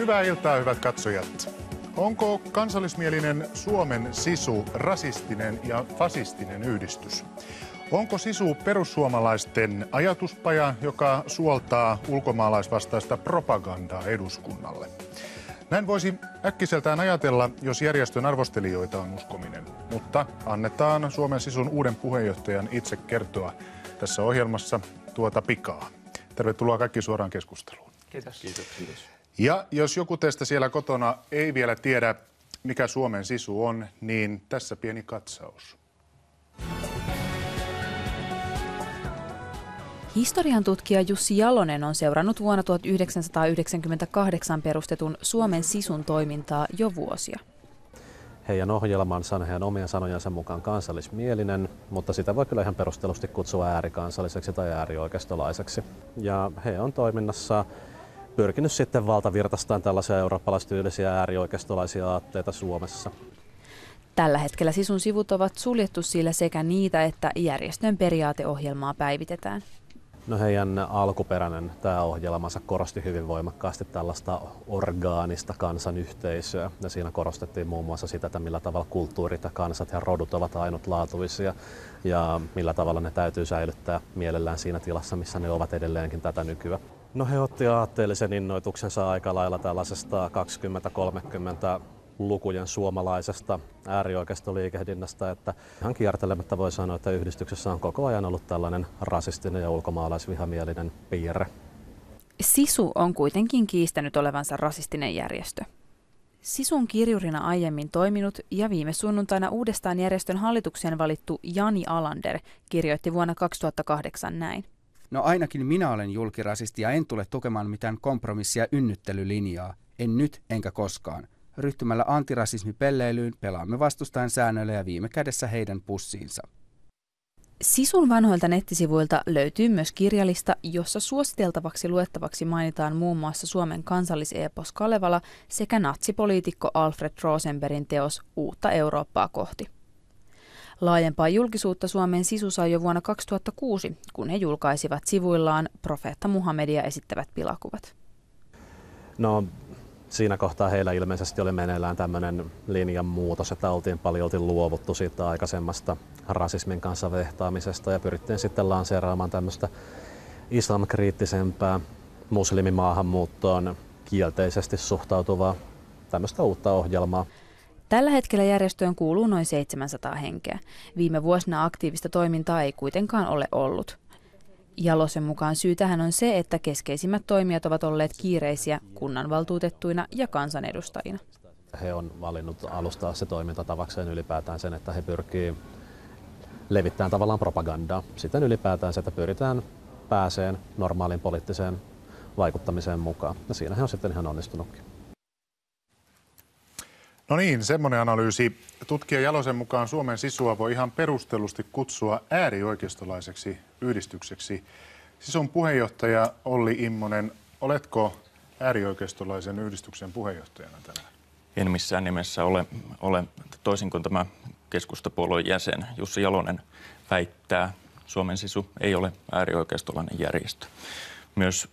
Hyvää iltaa, hyvät katsojat. Onko kansallismielinen Suomen Sisu rasistinen ja fasistinen yhdistys? Onko Sisu perussuomalaisten ajatuspaja, joka suoltaa ulkomaalaisvastaista propagandaa eduskunnalle? Näin voisi äkkiseltään ajatella, jos järjestön arvostelijoita on uskominen. Mutta annetaan Suomen Sisun uuden puheenjohtajan itse kertoa tässä ohjelmassa tuota pikaa. Tervetuloa kaikki suoraan keskusteluun. Kiitos. Kiitos. Ja jos joku teistä siellä kotona ei vielä tiedä, mikä Suomen Sisu on, niin tässä pieni katsaus. Historian tutkija Jussi Jalonen on seurannut vuonna 1998 perustetun Suomen Sisun toimintaa jo vuosia. Heidän ohjelmansa on heidän omien sanojensa mukaan kansallismielinen, mutta sitä voi kyllä ihan perustellusti kutsua äärikansalliseksi tai äärioikeistolaiseksi. Ja he on toiminnassa pyrkinyt sitten valtavirtaistamaan tällaisia eurooppalaistyylisiä äärioikeistolaisia aatteita Suomessa. Tällä hetkellä Sisun sivut ovat suljettu, sillä sekä niitä että järjestön periaateohjelmaa päivitetään. No heidän alkuperäinen tämä ohjelmansa korosti hyvin voimakkaasti tällaista orgaanista kansanyhteisöä. Ja siinä korostettiin muun muassa sitä, että millä tavalla kulttuurit ja kansat ja rodut ovat ainutlaatuisia ja millä tavalla ne täytyy säilyttää mielellään siinä tilassa, missä ne ovat edelleenkin tätä nykyään. No he otti aatteellisen innoituksensa aika lailla tällaisesta 20-30 lukujen suomalaisesta äärioikeistoliikehdinnästä, että ihan kiertelemättä voi sanoa, että yhdistyksessä on koko ajan ollut tällainen rasistinen ja ulkomaalaisvihamielinen piirre. Sisu on kuitenkin kiistänyt olevansa rasistinen järjestö. Sisun kirjurina aiemmin toiminut ja viime sunnuntaina uudestaan järjestön hallitukseen valittu Jani Alander kirjoitti vuonna 2008 näin. No ainakin minä olen julkirasisti ja en tule tukemaan mitään kompromissia ynnyttelylinjaa. En nyt enkä koskaan. Ryhtymällä antirasismipelleilyyn pelaamme vastustajan säännöillä ja viime kädessä heidän pussiinsa. Sisun vanhoilta nettisivuilta löytyy myös kirjalista, jossa suositeltavaksi luettavaksi mainitaan muun muassa Suomen kansalliseepos Kalevala sekä natsipoliitikko Alfred Rosenbergin teos Uutta Eurooppaa kohti. Laajempaa julkisuutta Suomen Sisu sai jo vuonna 2006, kun he julkaisivat sivuillaan profeetta Muhammedia esittävät pilakuvat. No, siinä kohtaa heillä ilmeisesti oli meneillään tämmöinen linjan muutos, että oltiin paljolti luovuttu siitä aikaisemmasta rasismin kanssa vehtaamisesta ja pyrittiin sitten lanseeraamaan tämmöistä islamkriittisempää muslimimaahanmuuttoon kielteisesti suhtautuvaa tämmöistä uutta ohjelmaa. Tällä hetkellä järjestöön kuuluu noin 700 henkeä. Viime vuosina aktiivista toimintaa ei kuitenkaan ole ollut. Jalosen mukaan syy tähän on se, että keskeisimmät toimijat ovat olleet kiireisiä kunnanvaltuutettuina ja kansanedustajina. He on valinnut alustaa se toimintatavakseen ylipäätään sen, että he pyrkii levittämään tavallaan propagandaa. Sitten ylipäätään se, että pyritään pääseen normaaliin poliittiseen vaikuttamiseen mukaan. Ja siinä he on sitten ihan onnistunutkin. No niin, semmoinen analyysi. Tutkija Jalosen mukaan Suomen Sisua voi ihan perustellusti kutsua äärioikeistolaiseksi yhdistykseksi. Sisun puheenjohtaja Olli Immonen, oletko äärioikeistolaisen yhdistyksen puheenjohtajana tänään? En missään nimessä ole toisin kuin tämä keskustapuolueen jäsen Jussi Jalonen väittää, Suomen Sisu ei ole äärioikeistolainen järjestö. Myös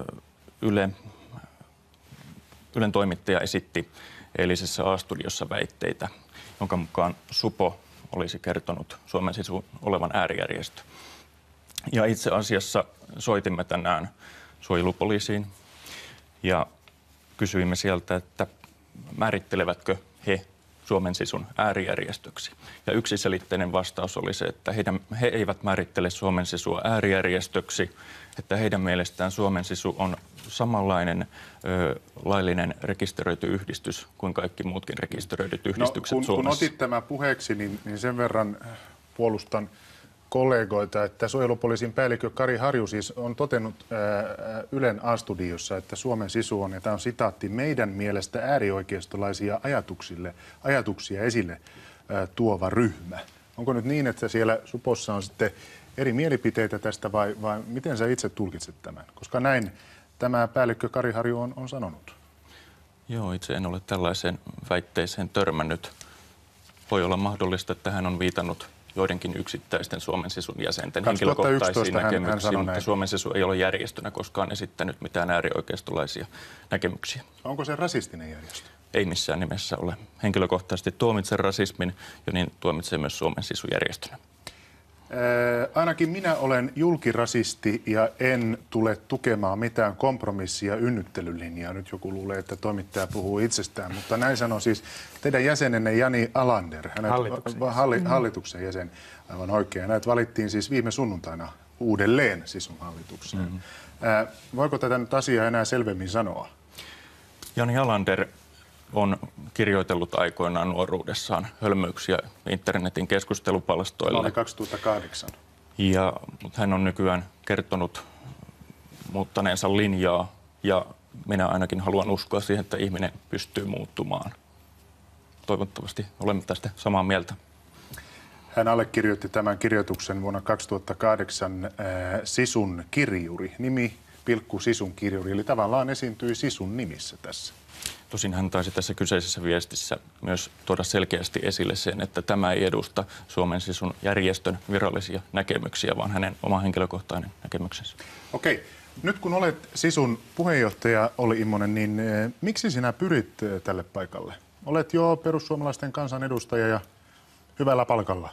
Ylen toimittaja esitti eilisessä A-studiossa väitteitä, jonka mukaan Supo olisi kertonut Suomen Sisun olevan äärijärjestö. Ja itse asiassa soitimme tänään suojelupoliisiin ja kysyimme sieltä, että määrittelevätkö he Suomen Sisun äärijärjestöksi. Ja yksiselitteinen vastaus oli se, että he eivät määrittele Suomen Sisua äärijärjestöksi, että heidän mielestään Suomen Sisu on samanlainen laillinen rekisteröity yhdistys kuin kaikki muutkin rekisteröidyt yhdistykset Suomessa. Kun otit tämän puheeksi, niin sen verran puolustan kollegoita, että suojelupoliisin päällikkö Kari Harju siis on todennut Ylen A-studiossa, että Suomen Sisu on, ja tämä on sitaatti, meidän mielestä äärioikeistolaisia ajatuksia esille tuova ryhmä. Onko nyt niin, että siellä Supossa on sitten eri mielipiteitä tästä vai miten sä itse tulkitset tämän? Koska näin tämä päällikkö Kari Harju on sanonut. Joo, itse en ole tällaiseen väitteeseen törmännyt. Voi olla mahdollista, että hän on viitannut joidenkin yksittäisten Suomen Sisun jäsenten 2011 henkilökohtaisiin hän näkemyksiin, sanoi mutta näin. Suomen Sisu ei ole järjestönä koskaan esittänyt mitään äärioikeistolaisia näkemyksiä. Onko se rasistinen järjestö? Ei missään nimessä ole. Henkilökohtaisesti tuomitsen rasismin ja niin tuomitsen myös Suomen Sisu-järjestönä. Ainakin minä olen julkirasisti ja en tule tukemaan mitään kompromissia ynnyttelylinjaa. Nyt joku luulee, että toimittaja puhuu itsestään, mutta näin sanoi siis teidän jäsenenne Jani Alander. Hallituksen jäsen, aivan oikein. Näitä valittiin siis viime sunnuntaina uudelleen Sisun hallitukseen. Voiko tätä nyt asiaa enää selvemmin sanoa? Jani Alander on kirjoitellut aikoinaan nuoruudessaan hölmöyksiä internetin keskustelupalstoille. Oli 2008. Mutta hän on nykyään kertonut muuttaneensa linjaa ja minä ainakin haluan uskoa siihen, että ihminen pystyy muuttumaan. Toivottavasti olemme tästä samaa mieltä. Hän allekirjoitti tämän kirjoituksen vuonna 2008 Sisun kirjuri. Nimi, Sisun kirjuri, eli tavallaan esiintyi Sisun nimissä tässä. Tosin hän taisi tässä kyseisessä viestissä myös tuoda selkeästi esille sen, että tämä ei edusta Suomen Sisun järjestön virallisia näkemyksiä, vaan hänen oma henkilökohtainen näkemyksensä. Okei. Nyt kun olet Sisun puheenjohtaja, Olli Immonen, niin miksi sinä pyrit tälle paikalle? Olet jo perussuomalaisten kansanedustaja ja hyvällä palkalla.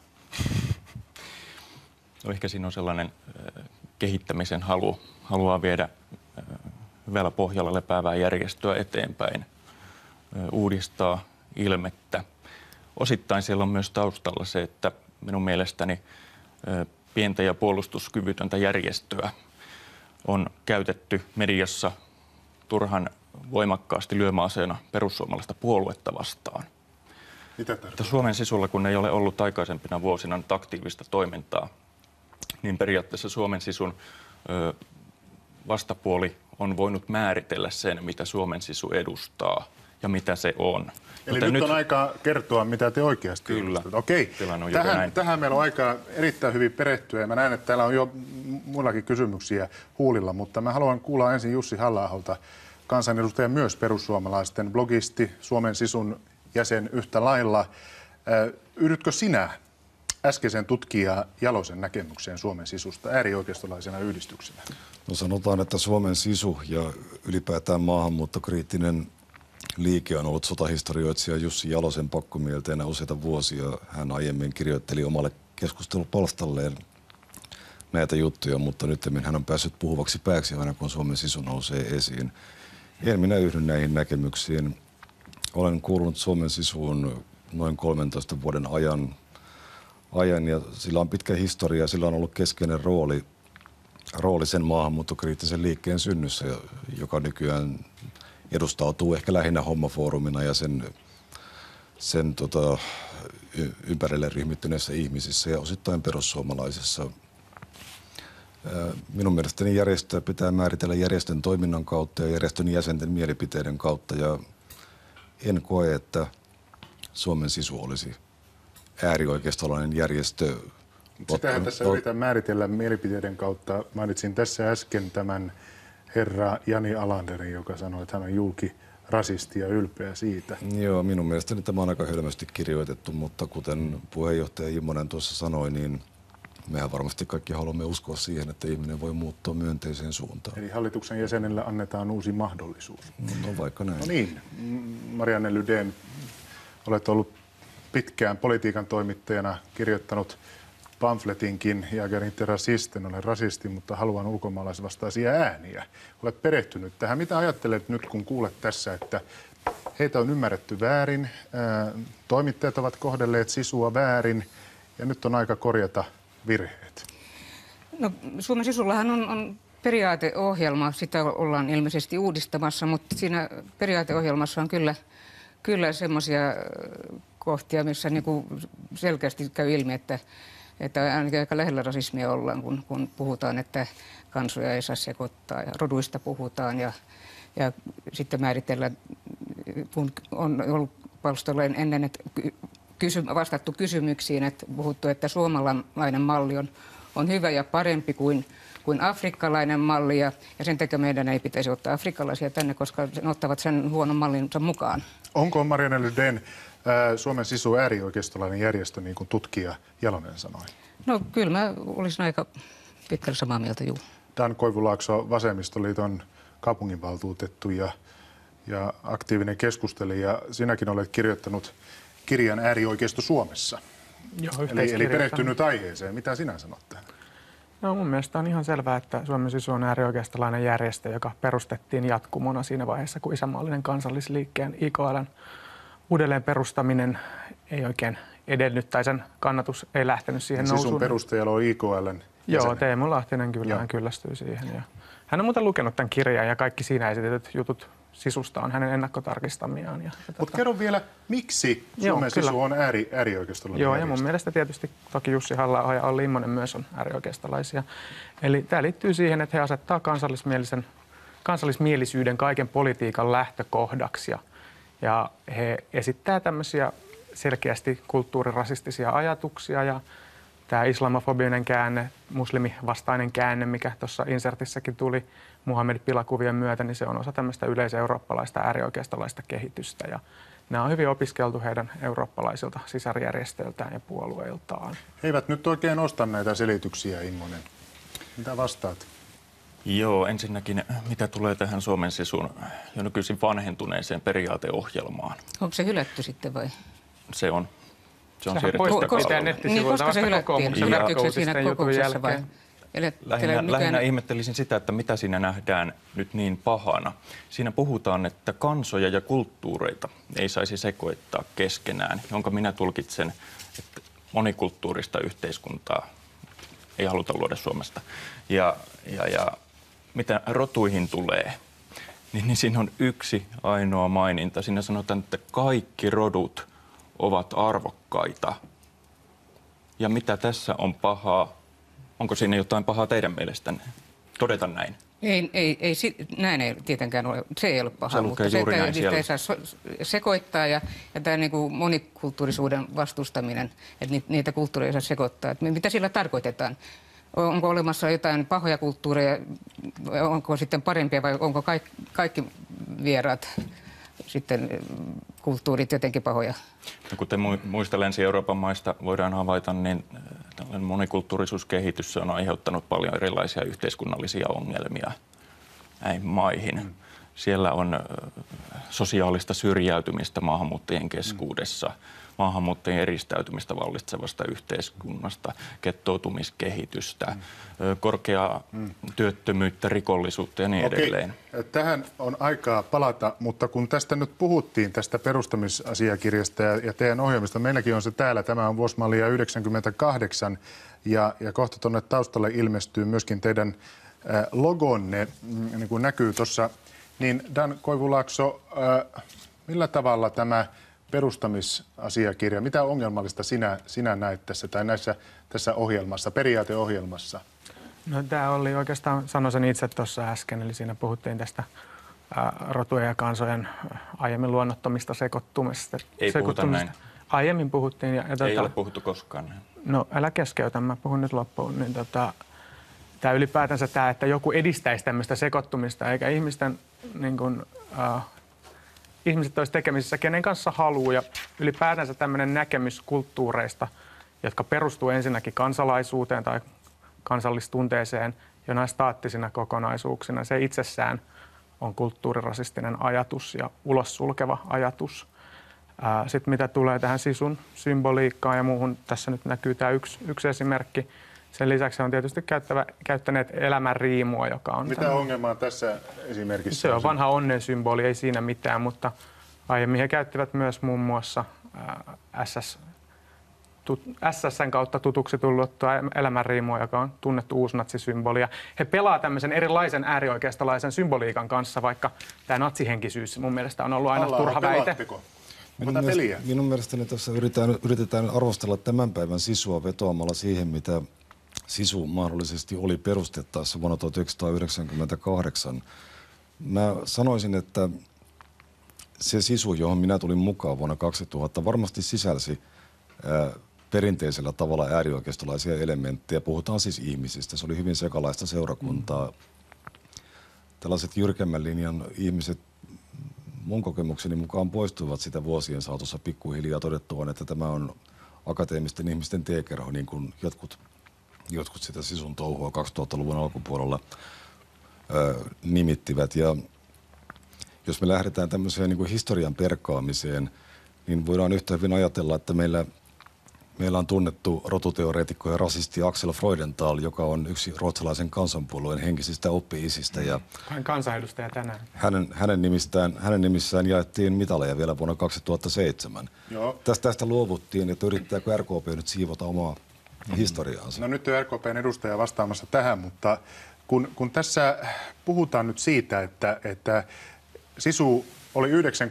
No ehkä siinä on sellainen kehittämisen halu. Haluaa viedä hyvällä pohjalla lepäävää järjestöä eteenpäin, uudistaa ilmettä. Osittain siellä on myös taustalla se, että minun mielestäni pientä ja puolustuskyvytöntä järjestöä on käytetty mediassa turhan voimakkaasti lyömäaseena perussuomalaista puoluetta vastaan. Mitä tarkoittaa? Suomen Sisulla, kun ei ole ollut aikaisempina vuosina nyt aktiivista toimintaa, niin periaatteessa Suomen Sisun vastapuoli on voinut määritellä sen, mitä Suomen Sisu edustaa ja mitä se on. Eli nyt on aika kertoa, mitä te oikeasti edustatte. Okei, tähän meillä on aikaa erittäin hyvin perehtyä ja mä näen, että täällä on jo muillakin kysymyksiä huulilla, mutta mä haluan kuulla ensin Jussi Halla-aholta, kansanedustaja myös perussuomalaisten blogisti, Suomen Sisun jäsen yhtä lailla. Yhdytkö sinä äskeisen tutkija Jalosen näkemykseen Suomen Sisusta äärioikeistolaisena yhdistyksenä? No sanotaan, että Suomen Sisu ja ylipäätään maahanmuuttokriittinen liike on ollut sotahistorioitsija Jussi Jalosen pakkomielteenä useita vuosia. Hän aiemmin kirjoitteli omalle keskustelupalstalleen näitä juttuja, mutta nyt hän on päässyt puhuvaksi pääksi aina kun Suomen Sisu nousee esiin. En minä yhdy näihin näkemyksiin. Olen kuulunut Suomen Sisuun noin 13 vuoden ajan ja sillä on pitkä historia, sillä on ollut keskeinen rooli sen maahanmuuttokriittisen liikkeen synnyssä, joka nykyään edustautuu ehkä lähinnä hommafoorumina ja sen ympärille ryhmittyneissä ihmisissä ja osittain perussuomalaisissa. Minun mielestäni järjestöä pitää määritellä järjestön toiminnan kautta ja järjestön jäsenten mielipiteiden kautta ja en koe, että Suomen Sisu olisi äärioikeistolainen järjestö. Sitähän tässä yritän määritellä mielipiteiden kautta. Mainitsin tässä äsken tämän herra Jani Alanderin, joka sanoi, että hän on julkirasisti ja ylpeä siitä. Joo, minun mielestäni tämä on aika hölmästi kirjoitettu, mutta kuten puheenjohtaja Immonen tuossa sanoi, niin mehän varmasti kaikki haluamme uskoa siihen, että ihminen voi muuttua myönteiseen suuntaan. Eli hallituksen jäsenelle annetaan uusi mahdollisuus. No vaikka näin. No niin, Marianne Lydén, olet ollut pitkään politiikan toimittajana, kirjoittanut pamfletinkin Jäger inte rasisten, olen rasisti, mutta haluan ulkomaalaisvastaisia ääniä. Olet perehtynyt tähän. Mitä ajattelet nyt, kun kuulet tässä, että heitä on ymmärretty väärin, toimittajat ovat kohdelleet Sisua väärin ja nyt on aika korjata virheet? No, Suomen Sisullahan on periaateohjelma, sitä ollaan ilmeisesti uudistamassa, mutta siinä periaateohjelmassa on kyllä semmoisia kohtia, missä niinku selkeästi käy ilmi, että ainakin aika lähellä rasismia ollaan, kun puhutaan, että kansoja ei saa sekoittaa ja roduista puhutaan ja sitten määritellään, kun on ollut palstoilla ennen, että vastattu kysymyksiin, että puhuttu, että suomalainen malli on hyvä ja parempi kuin afrikkalainen malli ja sen takia meidän ei pitäisi ottaa afrikkalaisia tänne, koska ne ottavat sen huonon mallinsa mukaan. Onko Marianne Lydén Suomen Sisu äärioikeistolainen järjestö, niin kuin tutkija Jalonen sanoi? No kyllä mä olisin aika pitkälle samaa mieltä, juu. Dan Koivulaakso, Vasemmistoliiton kaupunginvaltuutettu ja aktiivinen keskustelija. Sinäkin olet kirjoittanut kirjan Äärioikeisto Suomessa. Joo, eli perehtynyt aiheeseen. Mitä sinä sanot tähän? No mun mielestä on ihan selvää, että Suomen Sisu on äärioikeistolainen järjestö, joka perustettiin jatkumona siinä vaiheessa, kun isänmaallinen kansallisliikkeen IKL:n uudelleen perustaminen ei oikein edennyt tai sen kannatus ei lähtenyt siihen nousuun. Sisun perustajalla on IKL:n Joo, Teemu Lahtinen kyllä, hän kyllästyy siihen. Ja hän on muuten lukenut tämän kirjan ja kaikki siinä esitetyt jutut Sisusta on hänen ennakkotarkistamiaan. Mutta kerro vielä, miksi Suomen Sisu on äärioikeistolainen Joo, järjestö? ja mun mielestä tietysti toki Jussi Halla-aho ja Olli Immonen myös on äärioikeistolaisia. Eli tämä liittyy siihen, että he asettaa kansallismielisyyden kaiken politiikan lähtökohdaksi. Ja he esittää tämmöisiä selkeästi kulttuurirasistisia ajatuksia ja tämä islamofobinen käänne, muslimivastainen käänne, mikä tuossa insertissäkin tuli Muhammed-pilakuvien myötä, niin se on osa tämmöistä yleiseurooppalaista äärioikeistolaista kehitystä. Ja nämä on hyvin opiskeltu heidän eurooppalaisilta sisarjärjestöiltään ja puolueiltaan. He eivät nyt oikein osta näitä selityksiä, Immonen. Mitä vastaat? Joo, ensinnäkin mitä tulee tähän Suomen Sisun jo nykyisin vanhentuneeseen periaateohjelmaan. Onko se hylätty sitten vai? Se on siirretty nettisivuilta koska se hylättiin? Näkyykö se siinä kokouksessa vai? Lähinnä ihmettelisin sitä, että mitä siinä nähdään nyt niin pahana. Siinä puhutaan, että kansoja ja kulttuureita ei saisi sekoittaa keskenään, jonka minä tulkitsen, että monikulttuurista yhteiskuntaa ei haluta luoda Suomesta. Ja mitä rotuihin tulee, niin siinä on yksi ainoa maininta. Siinä sanotaan, että kaikki rodut ovat arvokkaita. Ja mitä tässä on pahaa? Onko siinä jotain pahaa teidän mielestänne? Todeta näin. Näin ei tietenkään ole. Se ei ole paha, mutta se, että ei saa sekoittaa ja tämä niin kuin monikulttuurisuuden vastustaminen, että niitä kulttuureja ei saa sekoittaa. Että mitä sillä tarkoitetaan? Onko olemassa jotain pahoja kulttuureja, onko sitten parempia vai onko kaikki vieraat sitten kulttuurit jotenkin pahoja? No, kuten muista Länsi-Euroopan maista voidaan havaita, niin tällainen monikulttuurisuuskehitys on aiheuttanut paljon erilaisia yhteiskunnallisia ongelmia näihin maihin. Siellä on sosiaalista syrjäytymistä maahanmuuttajien keskuudessa, maahanmuuttajien eristäytymistä vallitsevasta yhteiskunnasta, gettoutumiskehitystä, korkeaa työttömyyttä, rikollisuutta ja niin edelleen. Tähän on aikaa palata, mutta kun tästä nyt puhuttiin, tästä perustamisasiakirjasta ja teidän ohjelmista, meilläkin on se täällä, tämä on vuosimallia 98 ja kohta tuonne taustalle ilmestyy myöskin teidän logonne, niin kuin näkyy tuossa. Niin Dan Koivulaakso, millä tavalla tämä perustamisasiakirja, mitä ongelmallista sinä näet tässä tai tässä ohjelmassa, periaateohjelmassa? No tämä oli oikeastaan, sanoin sen itse tuossa äsken, eli siinä puhuttiin tästä rotujen ja kansojen aiemmin luonnottomista sekoittumista. Ei puhuta näin. Aiemmin puhuttiin. Ei ole puhuttu koskaan näin. No älä keskeytä, mä puhun nyt loppuun. Niin tämä ylipäätänsä tämä, että joku edistäisi tämmöistä sekoittumista, eikä ihmisten, niin kuin, ihmiset olisi tekemisissä kenen kanssa haluaa. Ja ylipäätänsä tämmöinen näkemys kulttuureista, jotka perustuu ensinnäkin kansalaisuuteen tai kansallistunteeseen jonain staattisina kokonaisuuksina. Se itsessään on kulttuurirasistinen ajatus ja ulos sulkeva ajatus. Sitten mitä tulee tähän sisun symboliikkaan ja muuhun, tässä nyt näkyy tämä yksi esimerkki. Sen lisäksi on tietysti käyttäneet elämän riimua, joka on... Mitä ongelmaa tässä esimerkissä? Se on vanha onnen symboli, ei siinä mitään, mutta aiemmin he käyttivät myös muun muassa SS:n kautta tutuksi tulluttua elämän riimua, joka on tunnettu uusnatsisymboli. Ja he pelaa tämmöisen erilaisen äärioikeistolaisen symboliikan kanssa, vaikka tämä natsihenkisyys mun mielestä on ollut aina turha väite. Minun mielestäni tässä yritetään arvostella tämän päivän sisua vetoamalla siihen, mitä sisu mahdollisesti oli perustettaessa vuonna 1998. Mä sanoisin, että se sisu, johon minä tulin mukaan vuonna 2000, varmasti sisälsi perinteisellä tavalla äärioikeistolaisia elementtejä. Puhutaan siis ihmisistä. Se oli hyvin sekalaista seurakuntaa. Tällaiset jyrkemmän linjan ihmiset mun kokemukseni mukaan poistuivat sitä vuosien saatossa pikkuhiljaa todettuaan, että tämä on akateemisten ihmisten teekerho, niin kuin jotkut sitä sisun touhua 2000-luvun alkupuolella nimittivät. Ja jos me lähdetään tämmöiseen niin kuin historian perkaamiseen, niin voidaan yhtä hyvin ajatella, että meillä on tunnettu rotuteoreetikko ja rasisti Axel Freudenthal, joka on yksi ruotsalaisen kansanpuolueen henkisistä oppi-isistä. Ja hän kansanedustaja tänään. Hänen nimissään jaettiin mitaleja vielä vuonna 2007. Joo. Tästä luovuttiin, että yrittääkö RKP nyt siivota omaa historiaansa. No nyt on RKPn edustaja vastaamassa tähän, mutta kun tässä puhutaan nyt siitä, että sisu oli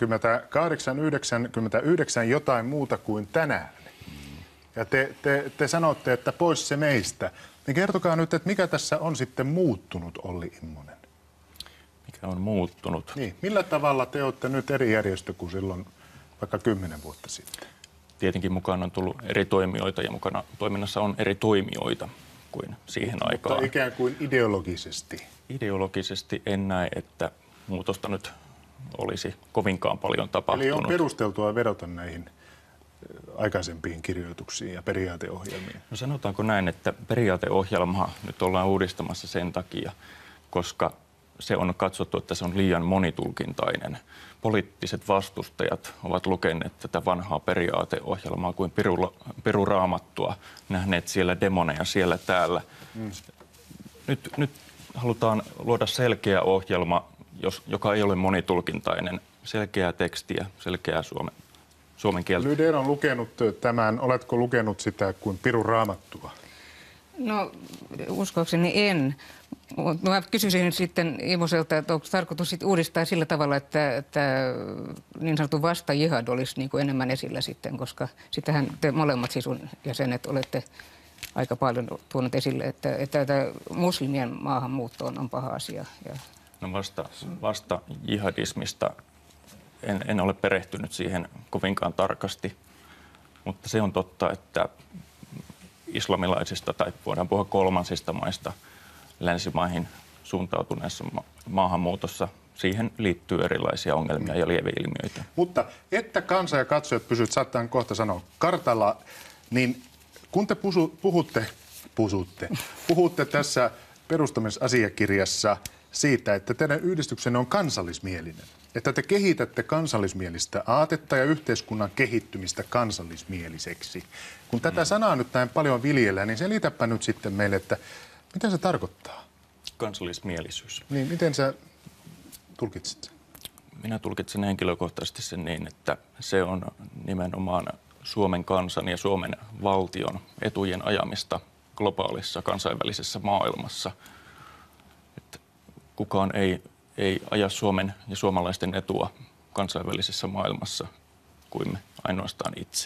98 jotain muuta kuin tänään, ja te sanotte, että pois se meistä, niin kertokaa nyt, että mikä tässä on sitten muuttunut, Olli Immonen? Mikä on muuttunut? Niin, millä tavalla te olette nyt eri järjestö kuin silloin vaikka 10 vuotta sitten? Tietenkin mukaan on tullut eri toimijoita ja mukana toiminnassa on eri toimijoita kuin siihen aikaan. Mutta ikään kuin ideologisesti. Ideologisesti en näe, että muutosta nyt olisi kovinkaan paljon tapahtunut. Eli on perusteltua vedota näihin aikaisempiin kirjoituksiin ja periaateohjelmiin? No sanotaanko näin, että periaateohjelmaa nyt ollaan uudistamassa sen takia, koska se on katsottu, että se on liian monitulkintainen. Poliittiset vastustajat ovat lukeneet tätä vanhaa periaateohjelmaa kuin piruraamattua, nähneet siellä demoneja siellä täällä. Nyt halutaan luoda selkeä ohjelma, joka ei ole monitulkintainen, selkeää tekstiä, selkeää suomen kieltä. Lydén on lukenut tämän. Oletko lukenut sitä kuin piruraamattua? No uskoakseni en. Mä kysyisin sitten Immoselta, että onko tarkoitus sit uudistaa sillä tavalla, että niin sanottu vasta-jihad olisi niin kuin enemmän esillä sitten, koska sitähän te molemmat sisun jäsenet olette aika paljon tuonut esille, että muslimien maahanmuutto on paha asia. No vasta jihadismista en ole perehtynyt siihen kovinkaan tarkasti, mutta se on totta, että islamilaisista tai voidaan puhua kolmansista maista länsimaihin suuntautuneessa maahanmuutossa siihen liittyy erilaisia ongelmia ja lieveilmiöitä. Mutta että kansa ja katsojat pysyvät, saattaa kohta sanoa, kartalla, niin kun te puhutte tässä perustamisasiakirjassa siitä, että teidän yhdistyksenne on kansallismielinen, että te kehitätte kansallismielistä aatetta ja yhteiskunnan kehittymistä kansallismieliseksi. Kun tätä sanaa nyt näin paljon viljellään, niin selitäpä nyt sitten meille, että mitä se tarkoittaa? Kansallismielisyys. Niin, miten sä tulkitsit sen? Minä tulkitsen henkilökohtaisesti sen niin, että se on nimenomaan Suomen kansan ja Suomen valtion etujen ajamista globaalissa kansainvälisessä maailmassa. Että kukaan ei aja Suomen ja suomalaisten etua kansainvälisessä maailmassa kuin me ainoastaan itse.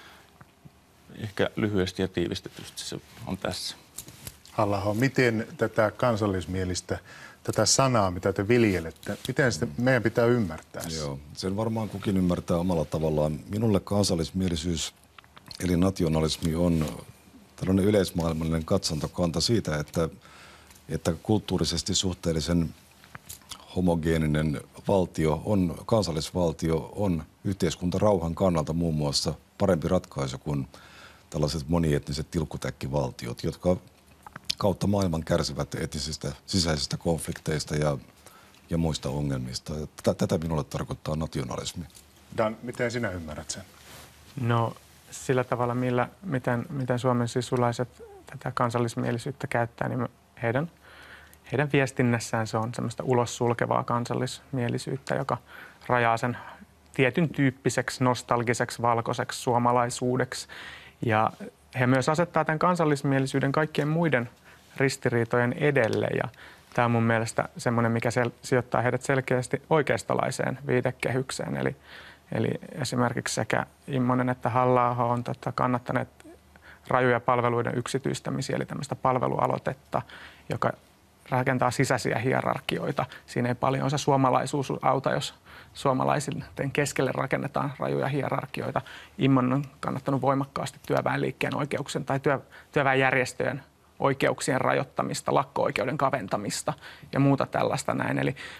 Ehkä lyhyesti ja tiivistetysti se on tässä. Halla-aho, miten tätä kansallismielistä, tätä sanaa, mitä te viljelette, miten sitä meidän pitää ymmärtää? Joo, sen varmaan kukin ymmärtää omalla tavallaan. Minulle kansallismielisyys eli nationalismi on tällainen yleismaailmallinen katsantokanta siitä, että kulttuurisesti suhteellisen homogeeninen valtio on, kansallisvaltio on yhteiskuntarauhan kannalta muun muassa parempi ratkaisu kuin tällaiset monietniset tilkkutäkkivaltiot, jotka kautta maailman kärsivät etnisistä sisäisistä konflikteista ja muista ongelmista. Tätä minulle tarkoittaa nationalismi. Dan, miten sinä ymmärrät sen? No sillä tavalla, miten Suomen sisulaiset tätä kansallismielisyyttä käyttää, niin heidän viestinnässään se on semmoista ulos sulkevaa kansallismielisyyttä, joka rajaa sen tietyn tyyppiseksi, nostalgiseksi, valkoiseksi suomalaisuudeksi. Ja he myös asettaa tämän kansallismielisyyden kaikkien muiden ristiriitojen edelle. Ja tämä on mun mielestä semmoinen, mikä sijoittaa heidät selkeästi oikeistolaiseen viitekehykseen. Eli esimerkiksi sekä Immonen että Halla-aho on kannattaneet rajuja palveluiden yksityistämisiä, eli tämmöistä palvelualoitetta, joka rakentaa sisäisiä hierarkioita. Siinä ei paljon se suomalaisuus auta, jos suomalaisten keskelle rakennetaan rajuja hierarkioita. Immonen on kannattanut voimakkaasti työväenliikkeen oikeuksien tai työväenjärjestöjen oikeuksien rajoittamista, lakko-oikeuden kaventamista ja muuta tällaista näin. Eli me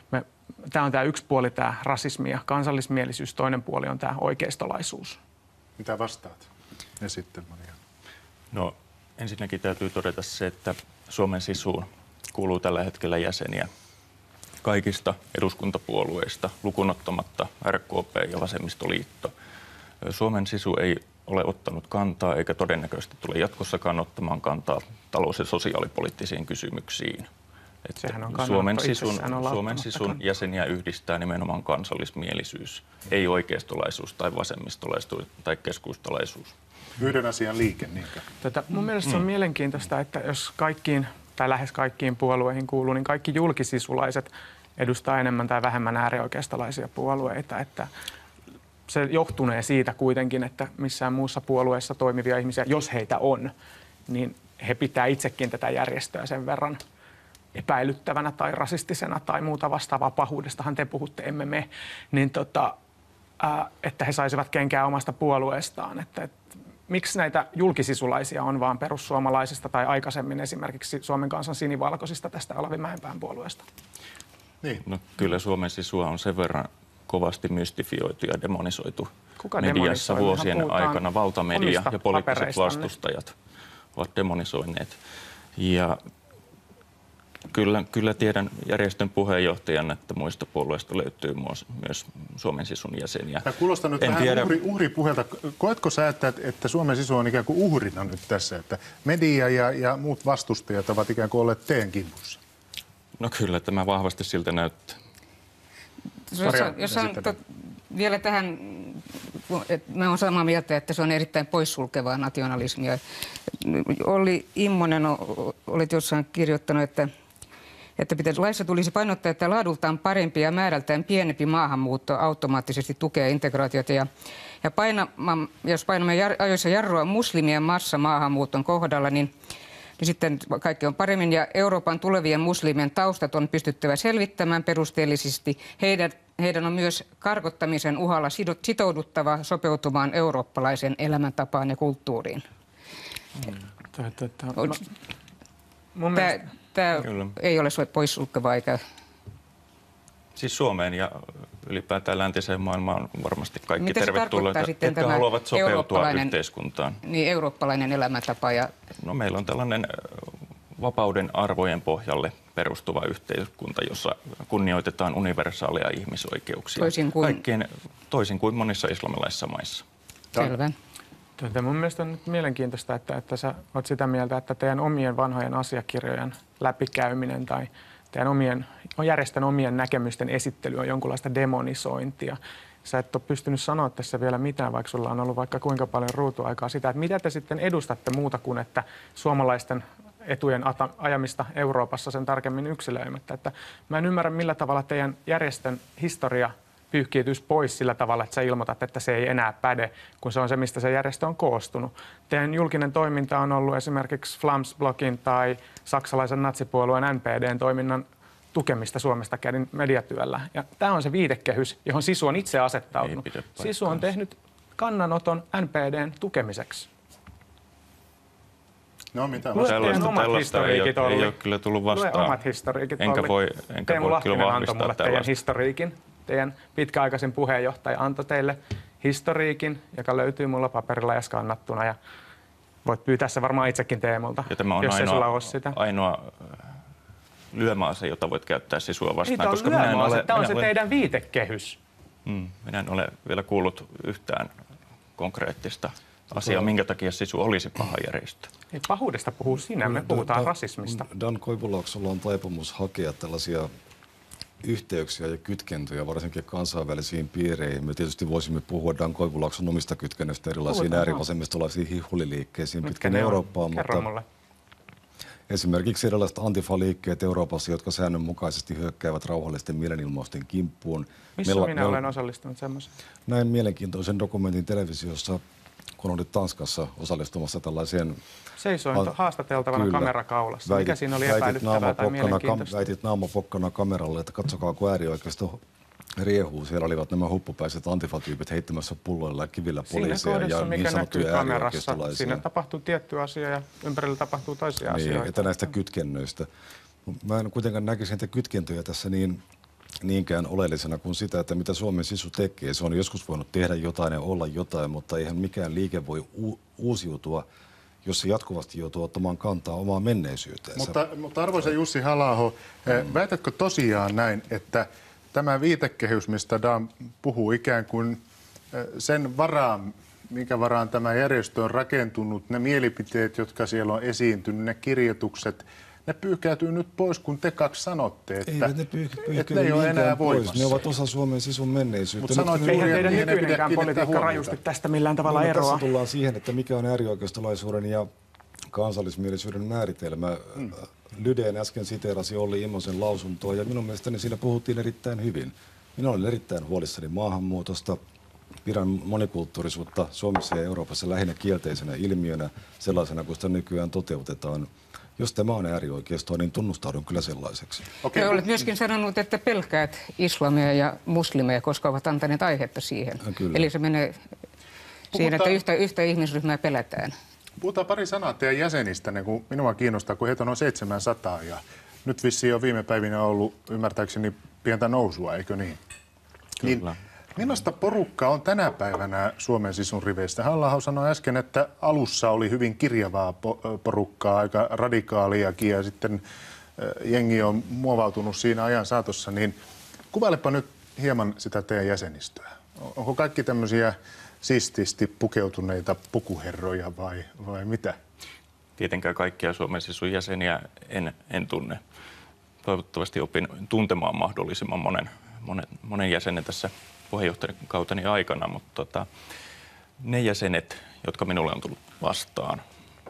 tämä on tämä yksi puoli, tämä rasismi ja kansallismielisyys, toinen puoli on tämä oikeistolaisuus. Mitä vastaat? Ja sitten Maria. No ensinnäkin täytyy todeta se, että Suomen Sisuun kuuluu tällä hetkellä jäseniä kaikista eduskuntapuolueista, lukunottamatta RKP ja Vasemmistoliitto. Suomen Sisu ei ole ottanut kantaa eikä todennäköisesti tule jatkossakaan ottamaan kantaa talous- ja sosiaalipoliittisiin kysymyksiin. Suomen Sisun jäseniä yhdistää nimenomaan kansallismielisyys, ei oikeistolaisuus tai vasemmistolaisuus tai keskustalaisuus. Yhden asian liike, niinkö? Mun mielestä se on mielenkiintoista, että jos kaikkiin tai lähes kaikkiin puolueihin kuuluu, niin kaikki julkisisulaiset edustaa enemmän tai vähemmän äärioikeistolaisia puolueita. Että se johtunee siitä kuitenkin, että missään muussa puolueessa toimivia ihmisiä, jos heitä on, niin he pitää itsekin tätä järjestöä sen verran epäilyttävänä tai rasistisena tai muuta vastaavaa. Pahuudestahan te puhutte, emme me. Niin että he saisivat kenkää omasta puolueestaan. Että miksi näitä julkisisulaisia on vaan perussuomalaisista tai aikaisemmin esimerkiksi Suomen Kansan sinivalkoisista tästä Olavi Mäenpään puolueesta? Niin. No, kyllä Suomen Sisua on sen verran kovasti mystifioitu ja demonisoitu mediassa vuosien aikana. Valtamedia ja poliittiset vastustajat ovat demonisoineet. Ja kyllä tiedän järjestön puheenjohtajana, että muista puolueista löytyy myös Suomen Sisun jäseniä. Tämä kuulostaa nyt vähän uhripuheelta. Koetko sä, että Suomen Sisu on ikään kuin uhrina nyt tässä, että media ja muut vastustajat ovat ikään kuin olleet teen kimpussa? No kyllä, tämä vahvasti siltä näyttää. Jos vielä tähän, mä olen samaa mieltä, että se on erittäin poissulkevaa nationalismia. Olli Immonen, olet jossain kirjoittanut, että laissa tulisi painottaa, että laadultaan parempi ja määrältään pienempi maahanmuutto automaattisesti tukee integraatiota. Jos painamme ajoissa jarrua muslimien massamaahanmuuton kohdalla, niin sitten kaikki on paremmin ja Euroopan tulevien muslimien taustat on pystyttävä selvittämään perusteellisesti. Heidän on myös karkottamisen uhalla sitouduttava sopeutumaan eurooppalaisen elämäntapaan ja kulttuuriin. Tämä ei ole poissulkevaa eikä... Siis Suomeen ja ylipäätään läntiseen maailmaan varmasti kaikki tervetulleita, jotka haluavat sopeutua yhteiskuntaan. Niin, eurooppalainen elämäntapa ja... No meillä on tällainen vapauden arvojen pohjalle perustuva yhteiskunta, jossa kunnioitetaan universaaleja ihmisoikeuksia. Toisin kuin monissa islamilaisissa maissa. Selvä. Mun mielestä on nyt mielenkiintoista, että sä oot sitä mieltä, että teidän omien vanhojen asiakirjojen läpikäyminen tai teidän järjestön omien näkemysten esittely on jonkunlaista demonisointia. Sä et ole pystynyt sanoa tässä vielä mitään, vaikka sulla on ollut vaikka kuinka paljon ruutuaikaa sitä, että mitä te sitten edustatte muuta kuin, että suomalaisten etujen ajamista Euroopassa sen tarkemmin yksilöimättä. Että mä en ymmärrä, millä tavalla teidän järjestön historia pyyhkiytyisi pois sillä tavalla, että sä ilmoitat, että se ei enää päde, kun se on se, mistä se järjestö on koostunut. Teidän julkinen toiminta on ollut esimerkiksi Flams-blogin tai saksalaisen natsipuolueen NPDn toiminnan tukemista Suomesta kädin mediatyöllä. Ja tämä on se viitekehys, johon Sisu on itse asettautunut. Sisu on tehnyt kannanoton NPDn tukemiseksi. No mitä? Tällaista ei ole kyllä tullut vastaan. Lue omat historiikit. Enkä voi kyllä vahvistaa teidän historiikin. Teidän pitkäaikaisin puheenjohtaja antoi teille historiikin, joka löytyy mulla paperilla ja skannattuna. Ja voit pyytää se varmaan itsekin Teemulta, jos ei sulla ole sitä. Ainoa lyömäase, jota voit käyttää Sisua vastaan. Tämä on se teidän viitekehys. Minä en ole vielä kuullut yhtään konkreettista asiaa, minkä takia Sisu olisi paha järjestö. Ei pahuudesta puhuu sinä, me puhutaan rasismista. Dan Koivulaaksolla on taipumus hakea tällaisia yhteyksiä ja kytkentöjä, varsinkin kansainvälisiin piireihin. Me tietysti voisimme puhua Dan Koivulaakson omista kytkennöistä erilaisiin äärivasemmistolaisiin hihuliliikkeisiin pitkin Eurooppaa, mutta esimerkiksi erilaiset antifa-liikkeet Euroopassa, jotka säännönmukaisesti hyökkäävät rauhallisten mielenilmausten kimppuun. Missä minä olen osallistunut semmoisen? Näin mielenkiintoisen dokumentin televisiossa, kun olit Tanskassa osallistumassa tällaiseen... Seisoin haastateltavana kamerakaulassa. Mikä siinä oli epäilyttävää tai mielenkiintoista? Väitit naamapokkana kameralle, että katsokaa kun äärioikeisto riehuu. Siellä olivat nämä huppupäiset antifa-tyypit heittämässä pulloilla ja kivillä poliisia ja niin sanottuja äärioikeistolaisia. Siinä tapahtuu tietty asia ja ympärillä tapahtuu toisia asioita. Että näistä kytkennöistä. Mä en kuitenkaan näkisi niitä kytkentöjä tässä niin niinkään oleellisena kuin sitä, että mitä Suomen sisu tekee. Se on joskus voinut tehdä jotain ja olla jotain, mutta eihän mikään liike voi uusiutua, jos se jatkuvasti joutuu ottamaan kantaa omaan menneisyyteensä. Mutta arvoisa Jussi Halla-aho, väitätkö tosiaan näin, että tämä viitekehys, mistä Dan puhuu, ikään kuin sen varaan, minkä varaan tämä järjestö on rakentunut, ne mielipiteet, jotka siellä on esiintynyt, ne kirjoitukset, ne pyyhkäytyy nyt pois, kun te kaksi sanotte, että ne ei ole enää voimassa. Ne ovat osa Suomen sisun menneisyyttä. Eihän teidän nykyinenkään politiikka rajusti tästä millään tavalla eroa. Tässä tullaan siihen, että mikä on äärioikeistolaisuuden ja kansallismielisyyden määritelmä. Lydén äsken siteerasi Olli Immosen lausuntoa ja minun mielestäni siinä puhuttiin erittäin hyvin. Minä olen erittäin huolissani maahanmuutosta. Pidän monikulttuurisuutta Suomessa ja Euroopassa lähinnä kielteisenä ilmiönä, sellaisena kuin sitä nykyään toteutetaan. Jos tämä on äärioikeistoa, niin tunnustaudun kyllä sellaiseksi. Okay. Olet myöskin sanonut, että pelkäät islamia ja muslimeja, koska ovat antaneet aihetta siihen. Kyllä. Eli se menee siihen, että yhtä ihmisryhmää pelätään. Puhutaan pari sanaa teidän jäsenistä, kun minua kiinnostaa, kun heitä on noin 700 ja nyt vissiin on viime päivinä ollut ymmärtääkseni pientä nousua, eikö niin? Kyllä. Millaista porukkaa on tänä päivänä Suomen sisun riveistä? Halla-aho sanoi äsken, että alussa oli hyvin kirjavaa porukkaa, aika radikaaliakin ja sitten jengi on muovautunut siinä ajan saatossa. Niin kuvailepa nyt hieman sitä teidän jäsenistöä. Onko kaikki tämmöisiä siististi pukeutuneita pukuherroja vai mitä? Tietenkään kaikkia Suomen sisun jäseniä en tunne. Toivottavasti opin tuntemaan mahdollisimman monen jäsenen tässä puheenjohtajakauteni aikana, mutta ne jäsenet, jotka minulle on tullut vastaan,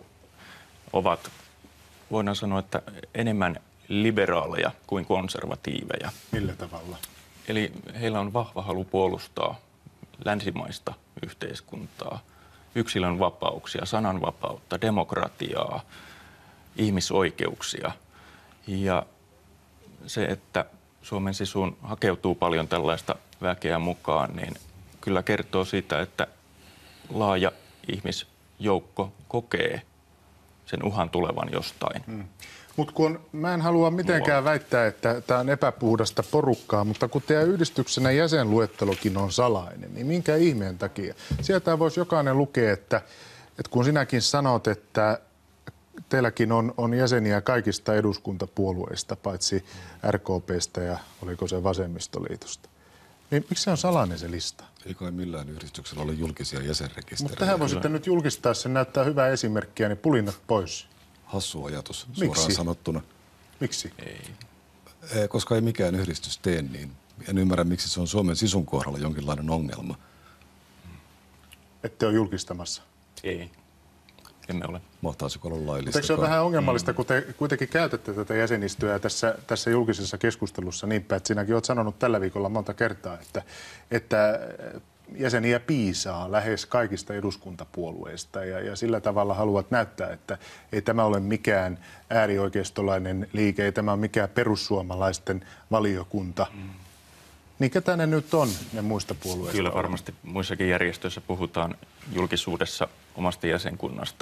ovat, voidaan sanoa, että enemmän liberaaleja kuin konservatiiveja. Millä tavalla? Eli heillä on vahva halu puolustaa länsimaista yhteiskuntaa, yksilön vapauksia, sananvapautta, demokratiaa, ihmisoikeuksia. Ja se, että Suomen sisuun hakeutuu paljon tällaista väkeä mukaan, niin kyllä kertoo siitä, että laaja ihmisjoukko kokee sen uhan tulevan jostain. Mutta mä en halua mitenkään väittää, että tämä on epäpuhdasta porukkaa, mutta kun teidän yhdistyksenä jäsenluettelokin on salainen, niin minkä ihmeen takia? Sieltä voisi jokainen lukea, että kun sinäkin sanot, että teilläkin on jäseniä kaikista eduskuntapuolueista, paitsi RKP:stä ja oliko se Vasemmistoliitosta. Niin miksi se on salainen se lista? Ei kai millään yhdistyksellä ole julkisia jäsenrekistereitä. Mutta tähän voisitte nyt julkistaa, se näyttää hyvää esimerkkiä, niin pulinnat pois. Hassu ajatus, Miksi? suoraan sanottuna. Miksi? Koska ei mikään yhdistys tee niin. En ymmärrä, miksi se on Suomen sisun kohdalla jonkinlainen ongelma. Ette ole julkistamassa? Ei. Emme ole. Mahtaisiko olla laillista? Mutta eikö se ole vähän ongelmallista, kun te kuitenkin käytätte tätä jäsenistöä tässä julkisessa keskustelussa niin päin, että sinäkin olet sanonut tällä viikolla monta kertaa, että jäseniä piisaa lähes kaikista eduskuntapuolueista ja sillä tavalla haluat näyttää, että ei tämä ole mikään äärioikeistolainen liike, ei tämä ole mikään perussuomalaisten valiokunta. Niin ketä ne nyt on, ne muista puolueista? Kyllä varmasti muissakin järjestöissä puhutaan julkisuudessa omasta jäsenkunnasta.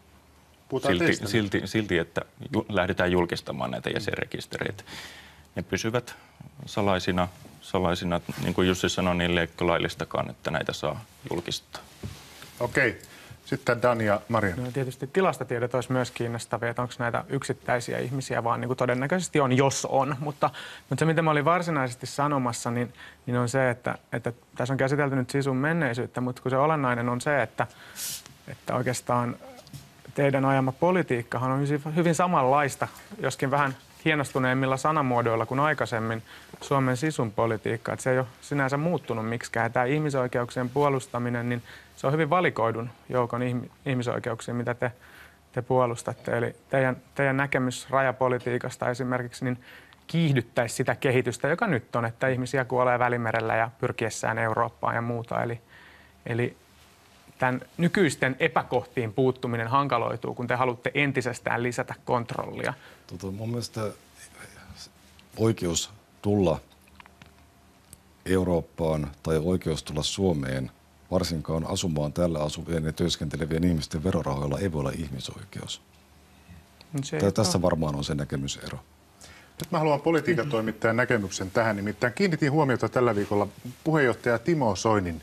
Silti, että lähdetään julkistamaan näitä jäsenrekistereitä. Ne pysyvät salaisina, niin kuin Jussi sanoi, niin ei ole laillistakaan, että näitä saa julkistaa. Okei. Sitten Dan ja Maria. No, tietysti tilastotiedot olisi myös kiinnostavia, että onko näitä yksittäisiä ihmisiä, vaan niin kuin todennäköisesti on, jos on. Mutta se, mitä mä olin varsinaisesti sanomassa, niin on se, että tässä on käsitelty nyt sisun menneisyyttä, mutta kun se olennainen on se, että oikeastaan teidän ajama politiikkahan on hyvin samanlaista, joskin vähän hienostuneemmilla sanamuodoilla kuin aikaisemmin Suomen sisun politiikka. Että se ei ole sinänsä muuttunut miksikään. Tämä ihmisoikeuksien puolustaminen, niin se on hyvin valikoidun joukon ihmisoikeuksia, mitä te puolustatte. Eli teidän näkemys rajapolitiikasta esimerkiksi niin kiihdyttäisi sitä kehitystä, joka nyt on, että ihmisiä kuolee Välimerellä ja pyrkiessään Eurooppaan ja muuta. Eli tämän nykyisten epäkohtiin puuttuminen hankaloituu, kun te haluatte entisestään lisätä kontrollia. Mun mielestä oikeus tulla Eurooppaan tai oikeus tulla Suomeen, varsinkaan asumaan tällä asuvien ja työskentelevien ihmisten verorahoilla, ei voi olla ihmisoikeus. Tässä varmaan on se näkemysero. Nyt mä haluan politiikatoimittajan näkemyksen tähän. Nimittäin kiinnitin huomiota tällä viikolla puheenjohtaja Timo Soinin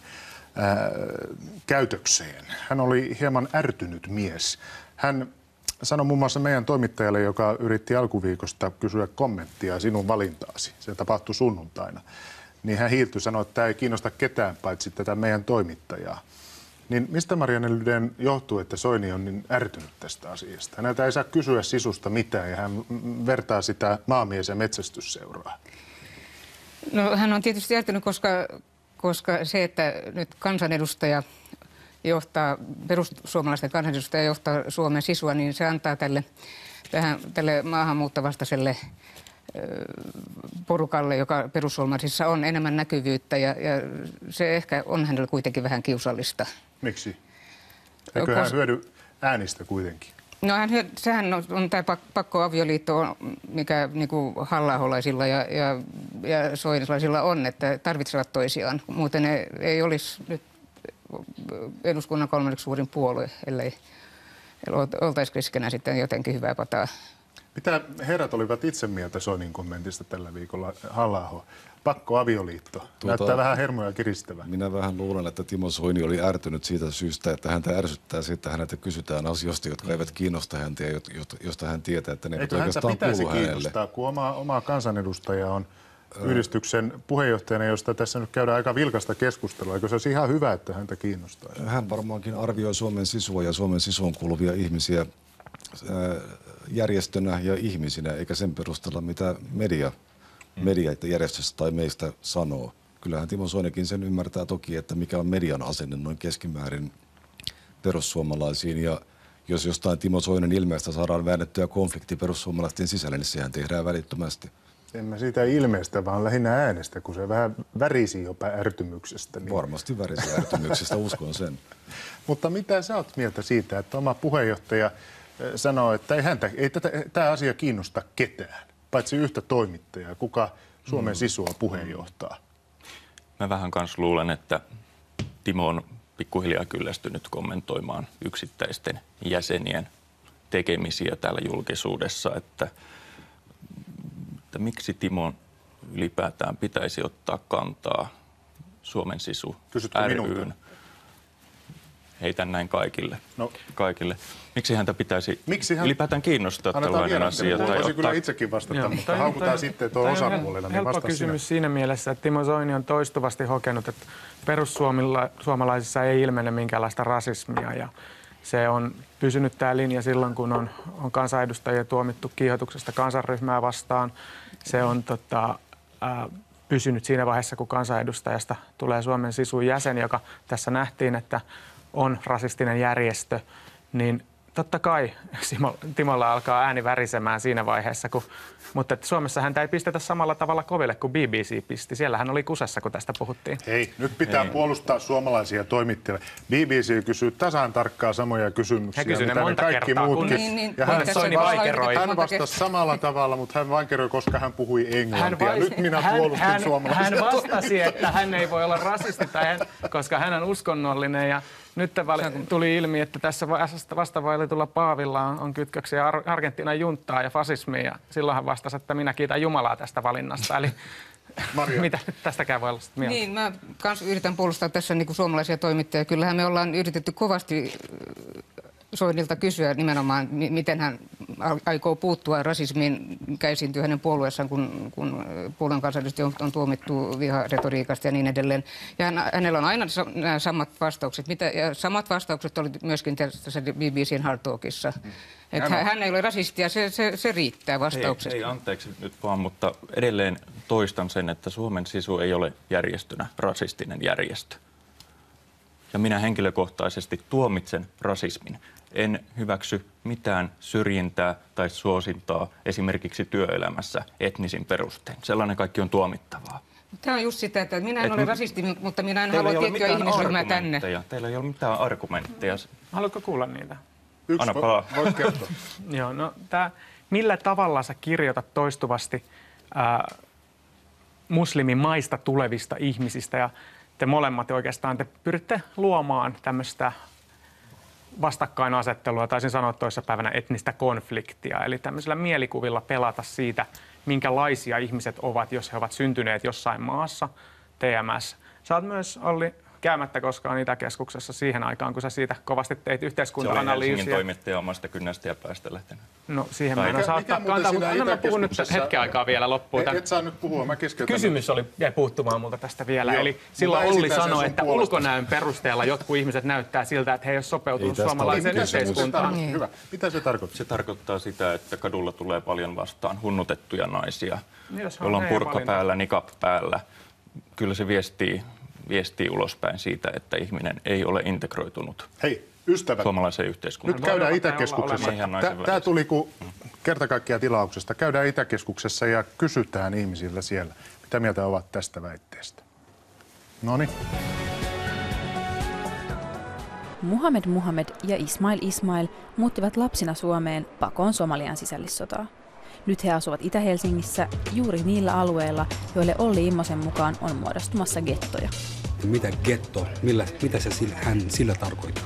käytökseen. Hän oli hieman ärtynyt mies. Hän sanoi muun muassa meidän toimittajalle, joka yritti alkuviikosta kysyä kommenttia sinun valintaasi. Se tapahtui sunnuntaina. Niin hän hiiltyi sanoi, että tämä ei kiinnosta ketään paitsi tätä meidän toimittajaa. Niin mistä Marianne Lydén johtuu, että Soini on niin ärtynyt tästä asiasta? Häneltä ei saa kysyä sisusta mitään ja hän vertaa sitä maamies- ja metsästysseuraa. No hän on tietysti ärtynyt, koska se, että nyt kansanedustaja johtaa, perussuomalaisten kansanedustaja johtaa Suomen sisua, niin se antaa tälle maahanmuuttovastaiselle porukalle, joka perussuomalaisissa on, enemmän näkyvyyttä ja se ehkä on hänelle kuitenkin vähän kiusallista. Miksi? Eikö hän hyödy äänistä kuitenkin? No sehän on tämä pakkoavioliitto, mikä niin kuin Halla-aholaisilla ja soinilaisilla on, että tarvitsevat toisiaan. Muuten ei olisi nyt eduskunnan 3. suurin puolue, ellei oltaisi keskenään sitten jotenkin hyvää pataa. Mitä herrat olivat itse mieltä Soinin kommentista tällä viikolla? Halla-aho. Pakkoavioliitto. Näyttää vähän hermoja kiristävää. Minä vähän luulen, että Timo Soini oli ärtynyt siitä syystä, että häntä ärsyttää se, että häneltä kysytään asioista, jotka eivät kiinnosta häntä ja josta hän tietää, että ne eivät oikeastaan kuulu hänelle. Kiinnostaa, kun oma kansanedustaja on yhdistyksen puheenjohtajana, josta tässä nyt käydään aika vilkasta keskustelua. Eikö se olisi ihan hyvä, että häntä kiinnostaa? Hän varmaankin arvioi Suomen sisua ja Suomen sisuun kuuluvia ihmisiä järjestönä ja ihmisinä, eikä sen perusteella, mitä media järjestössä tai meistä sanoo. Kyllähän Timo Soinikin sen ymmärtää toki, että mikä on median asenne noin keskimäärin perussuomalaisiin. Ja jos jostain Timo Soinin ilmeestä saadaan väännettyä konflikti perussuomalaisten sisällä, niin sehän tehdään välittömästi. En mä siitä ilmeestä, vaan lähinnä äänestä, kun se vähän värisi jopa ärtymyksestä. Niin... Varmasti värisi ärtymyksestä, uskon sen. Mutta mitä sä oot mieltä siitä, että oma puheenjohtaja sanoo, että ei tämä asia kiinnosta ketään, paitsi yhtä toimittajaa, kuka Suomen sisua puheenjohtaa? Mä vähän kans luulen, että Timo on pikkuhiljaa kyllästynyt kommentoimaan yksittäisten jäsenien tekemisiä täällä julkisuudessa, että miksi Timon ylipäätään pitäisi ottaa kantaa Suomen sisu ry:n. Heitän näin kaikille. Miksi häntä pitäisi ylipäätään kiinnostaa tällainen asia? Voisi kyllä itsekin vastata, mutta haukutaan sitten tuon osapuolella. Niin helppo kysymys siinä mielessä, että Timo Soini on toistuvasti hokenut, että perussuomalaisissa ei ilmene minkäänlaista rasismia ja se on pysynyt tämä linja silloin, kun on kansanedustajia tuomittu kiihotuksesta kansanryhmää vastaan. Se on pysynyt siinä vaiheessa, kun kansanedustajasta tulee Suomen sisun jäsen, joka tässä nähtiin, että on rasistinen järjestö, niin totta kai Timolla alkaa ääni värisemään siinä vaiheessa, mutta Suomessa häntä ei pistetä samalla tavalla koville kuin BBC pisti. Siellä hän oli kusessa, kun tästä puhuttiin. Hei, nyt pitää puolustaa suomalaisia toimittajia. BBC kysyy tasan tarkkaan samoja kysymyksiä, mitä ne kaikki muutkin. Ja hän vastasi samalla tavalla, mutta hän vaikeroi, koska hän puhui englantia. Nyt minä puolustin suomalaisia. Hän vastasi, että hän ei voi olla rasisti, koska hän on uskonnollinen ja nyt tuli ilmi, että tässä vastavalitulla Paavilla on kytköksiä Argentiinan junttaa ja fasismia. Ja silloin hän vastasi, että minä kiitän Jumalaa tästä valinnasta. Eli mitä tästäkään voi olla mieltä? Niin, mä kans yritän puolustaa tässä niin kuin suomalaisia toimittajia. Kyllähän me ollaan yritetty kovasti Soinilta kysyä nimenomaan, miten hän aikoo puuttua rasismiin, mikä esiintyy hänen puolueessaan, kun puolueen kansanedustaja on tuomittu viharetoriikasta ja niin edelleen. Ja hänellä on aina nämä samat vastaukset. Ja samat vastaukset oli myöskin tässä BBC:n Hard Talkissa. Hän ei ole rasisti ja se riittää vastauksesta. Ei, anteeksi nyt vaan, mutta edelleen toistan sen, että Suomen sisu ei ole järjestönä rasistinen järjestö. Ja minä henkilökohtaisesti tuomitsen rasismin. En hyväksy mitään syrjintää tai suosintaa esimerkiksi työelämässä etnisin perustein. Sellainen kaikki on tuomittavaa. Tämä on just sitä, että minä en ole rasisti, mutta minä en halua tiettyä ihmisryhmää tänne. Teillä ei ole mitään argumentteja. Haluatko kuulla niitä? Anna palaa. Voit kertoa. Joo, no millä tavalla sä kirjoitat toistuvasti muslimimaista tulevista ihmisistä ja te molemmat oikeastaan te pyritte luomaan tämmöistä vastakkainasettelua, taisin sanoa toissapäivänä etnistä konfliktia, eli tämmöisillä mielikuvilla pelata siitä, minkälaisia ihmiset ovat, jos he ovat syntyneet jossain maassa, TMS. Sä oot myös, Olli, käymättä koskaan Itäkeskuksessa siihen aikaan, kun sä siitä kovasti teit yhteiskunta-analyysiä. Se oli Helsingin toimittaja omasta kynnästä ja päästä lähtenyt. No siihen mä en saa ottaa kantaa, mutta anna mä puhun nyt hetken aikaa vielä loppuun. Et saa nyt puhua, mä keskeytän. Kysymys jäi puuttumaan multa tästä vielä. Joo. Eli silloin Olli sanoi, että ulkonäön perusteella jotkut ihmiset näyttää siltä, että he ei ole sopeutunut suomalaiseen yhteiskuntaan. Hyvä. Mitä se tarkoittaa? Se tarkoittaa sitä, että kadulla tulee paljon vastaan hunnutettuja naisia, joilla on burka päällä, niqab päällä. Kyllä se viestii ulospäin siitä, että ihminen ei ole integroitunut suomalaiseen yhteiskuntaan. Nyt käydään Itäkeskuksessa. Tämä tuli kerta kaikkiaan tilauksesta. Käydään Itäkeskuksessa ja kysytään ihmisiltä siellä, mitä mieltä ovat tästä väitteestä. Noniin. Muhammed ja Ismail muuttivat lapsina Suomeen pakoon Somalian sisällissotaa. Nyt he asuvat Itä-Helsingissä juuri niillä alueilla, joille Olli Immosen mukaan on muodostumassa gettoja. Mitä getto, mitä hän sillä tarkoittaa?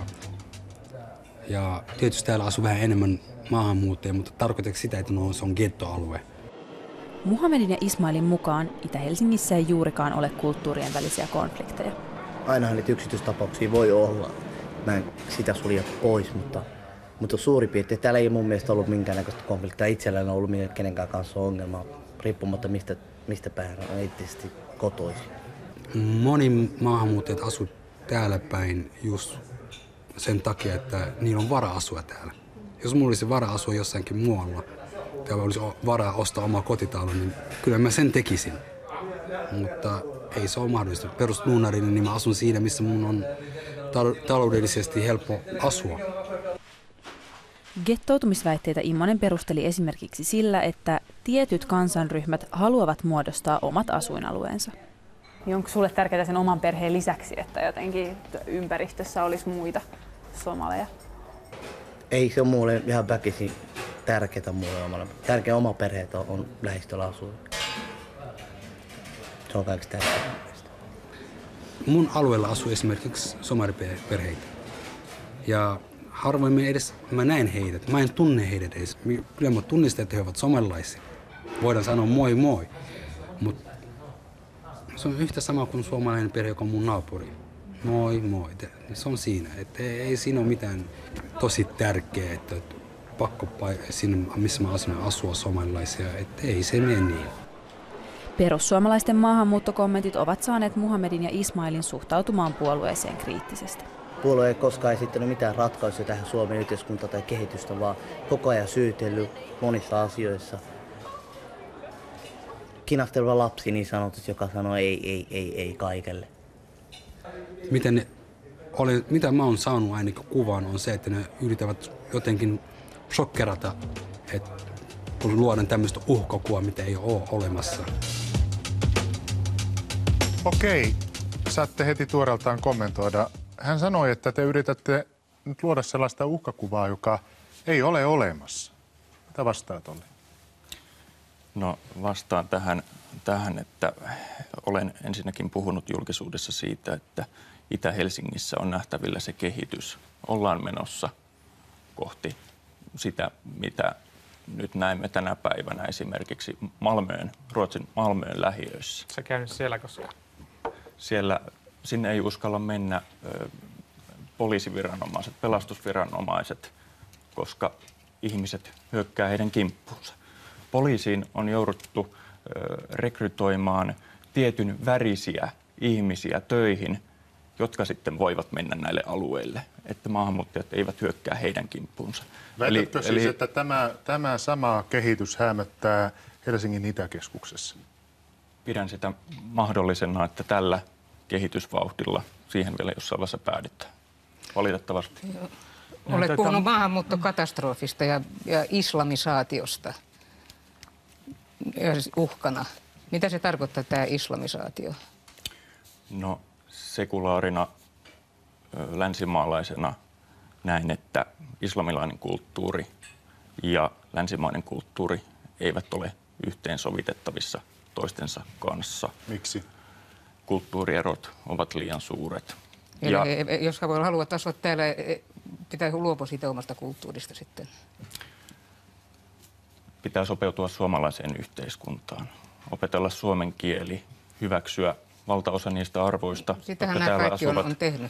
Ja tietysti täällä asuu vähän enemmän maahanmuuttajia, mutta tarkoitatko sitä, että se on gettoalue? Muhammedin ja Ismailin mukaan Itä-Helsingissä ei juurikaan ole kulttuurien välisiä konflikteja. Ainahan niitä yksityistapauksia voi olla. Mä en sitä sulje pois, mutta suurin piirtein täällä ei mun mielestä ollut minkäännäköistä konfliktia. Itselläni on ollut kenenkään kanssa ongelmaa, riippumatta mistä päin on itse kotoisin. Moni maahanmuuttajat asuu täällä päin just sen takia, että niillä on varaa asua täällä. Jos mulla olisi varaa asua jossakin muualla, täällä olisi varaa ostaa oma kotitalo, niin kyllä mä sen tekisin. Mutta ei se ole mahdollista. Perusduunarina, niin mä asun siinä, missä mun on taloudellisesti helppo asua. Gettoutumisväitteitä Immonen perusteli esimerkiksi sillä, että tietyt kansanryhmät haluavat muodostaa omat asuinalueensa. Onko sulle tärkeää sen oman perheen lisäksi, että jotenkin ympäristössä olisi muita somaleja? Ei se on mulle ihan väkisin tärkeää mulle. Tärkeä oma perhe on lähistöllä asua. Se on kaikista tärkeää. Mun alueella asuu esimerkiksi somaliperheitä. Ja harvoin mä näen heidät. Mä en tunne heidät edes. Kyllä mä tunnistan, että he ovat somalilaisia. Voidaan sanoa moi moi. Mutta se on yhtä sama kuin suomalainen perhe, joka on mun naapuri. Moi moi. Se on siinä. Että ei siinä ole mitään tosi tärkeää, että pakko sinne, missä mä asun, asua somalilaisia. Että ei se mene niin. Perussuomalaisten maahanmuuttokommentit ovat saaneet Muhammedin ja Ismailin suhtautumaan puolueeseen kriittisesti. Puolue ei koskaan esittänyt mitään ratkaisuja tähän Suomen yhteiskuntaan tai kehitystä, vaan koko ajan syytellyt monissa asioissa. Kinasteleva lapsi niin sanotusti, joka sanoo ei kaikelle. Mitä mä oon saanut ainakin kuvaan on se, että ne yrittävät jotenkin shokkerata, että kun luodaan tämmöistä uhkakuvaa, mitä ei ole olemassa. Okei, saatte heti tuoreeltaan kommentoida. Hän sanoi, että te yritätte nyt luoda sellaista uhkakuvaa, joka ei ole olemassa. Mitä vastaat, Olli? No vastaan tähän, että olen ensinnäkin puhunut julkisuudessa siitä, että Itä-Helsingissä on nähtävillä se kehitys. Ollaan menossa kohti sitä, mitä nyt näemme tänä päivänä esimerkiksi Ruotsin Malmöön lähiöissä. Sä käynyt siellä koskaan? Sinne ei uskalla mennä poliisiviranomaiset, pelastusviranomaiset, koska ihmiset hyökkää heidän kimppuunsa. Poliisiin on jouduttu rekrytoimaan tietyn värisiä ihmisiä töihin, jotka sitten voivat mennä näille alueille, että maahanmuuttajat eivät hyökkää heidän kimppuunsa. Väitätkö siis, että tämä sama kehitys häämöttää Helsingin Itäkeskuksessa? Pidän sitä mahdollisena, että tällä kehitysvauhdilla siihen vielä jossain vaiheessa päädytään. Valitettavasti. Olet puhunut maahanmuuttokatastrofista ja islamisaatiosta uhkana. Mitä se tarkoittaa, tämä islamisaatio? No sekulaarina länsimaalaisena näen, että islamilainen kulttuuri ja länsimainen kulttuuri eivät ole yhteensovitettavissa toistensa kanssa. Miksi? Kulttuurierot ovat liian suuret. Eli jos haluat asua täällä, pitää luopua siitä omasta kulttuurista sitten? pitää sopeutua suomalaiseen yhteiskuntaan, opetella suomen kieli, hyväksyä valtaosa niistä arvoista, sitähän nämä kaikki on tehnyt.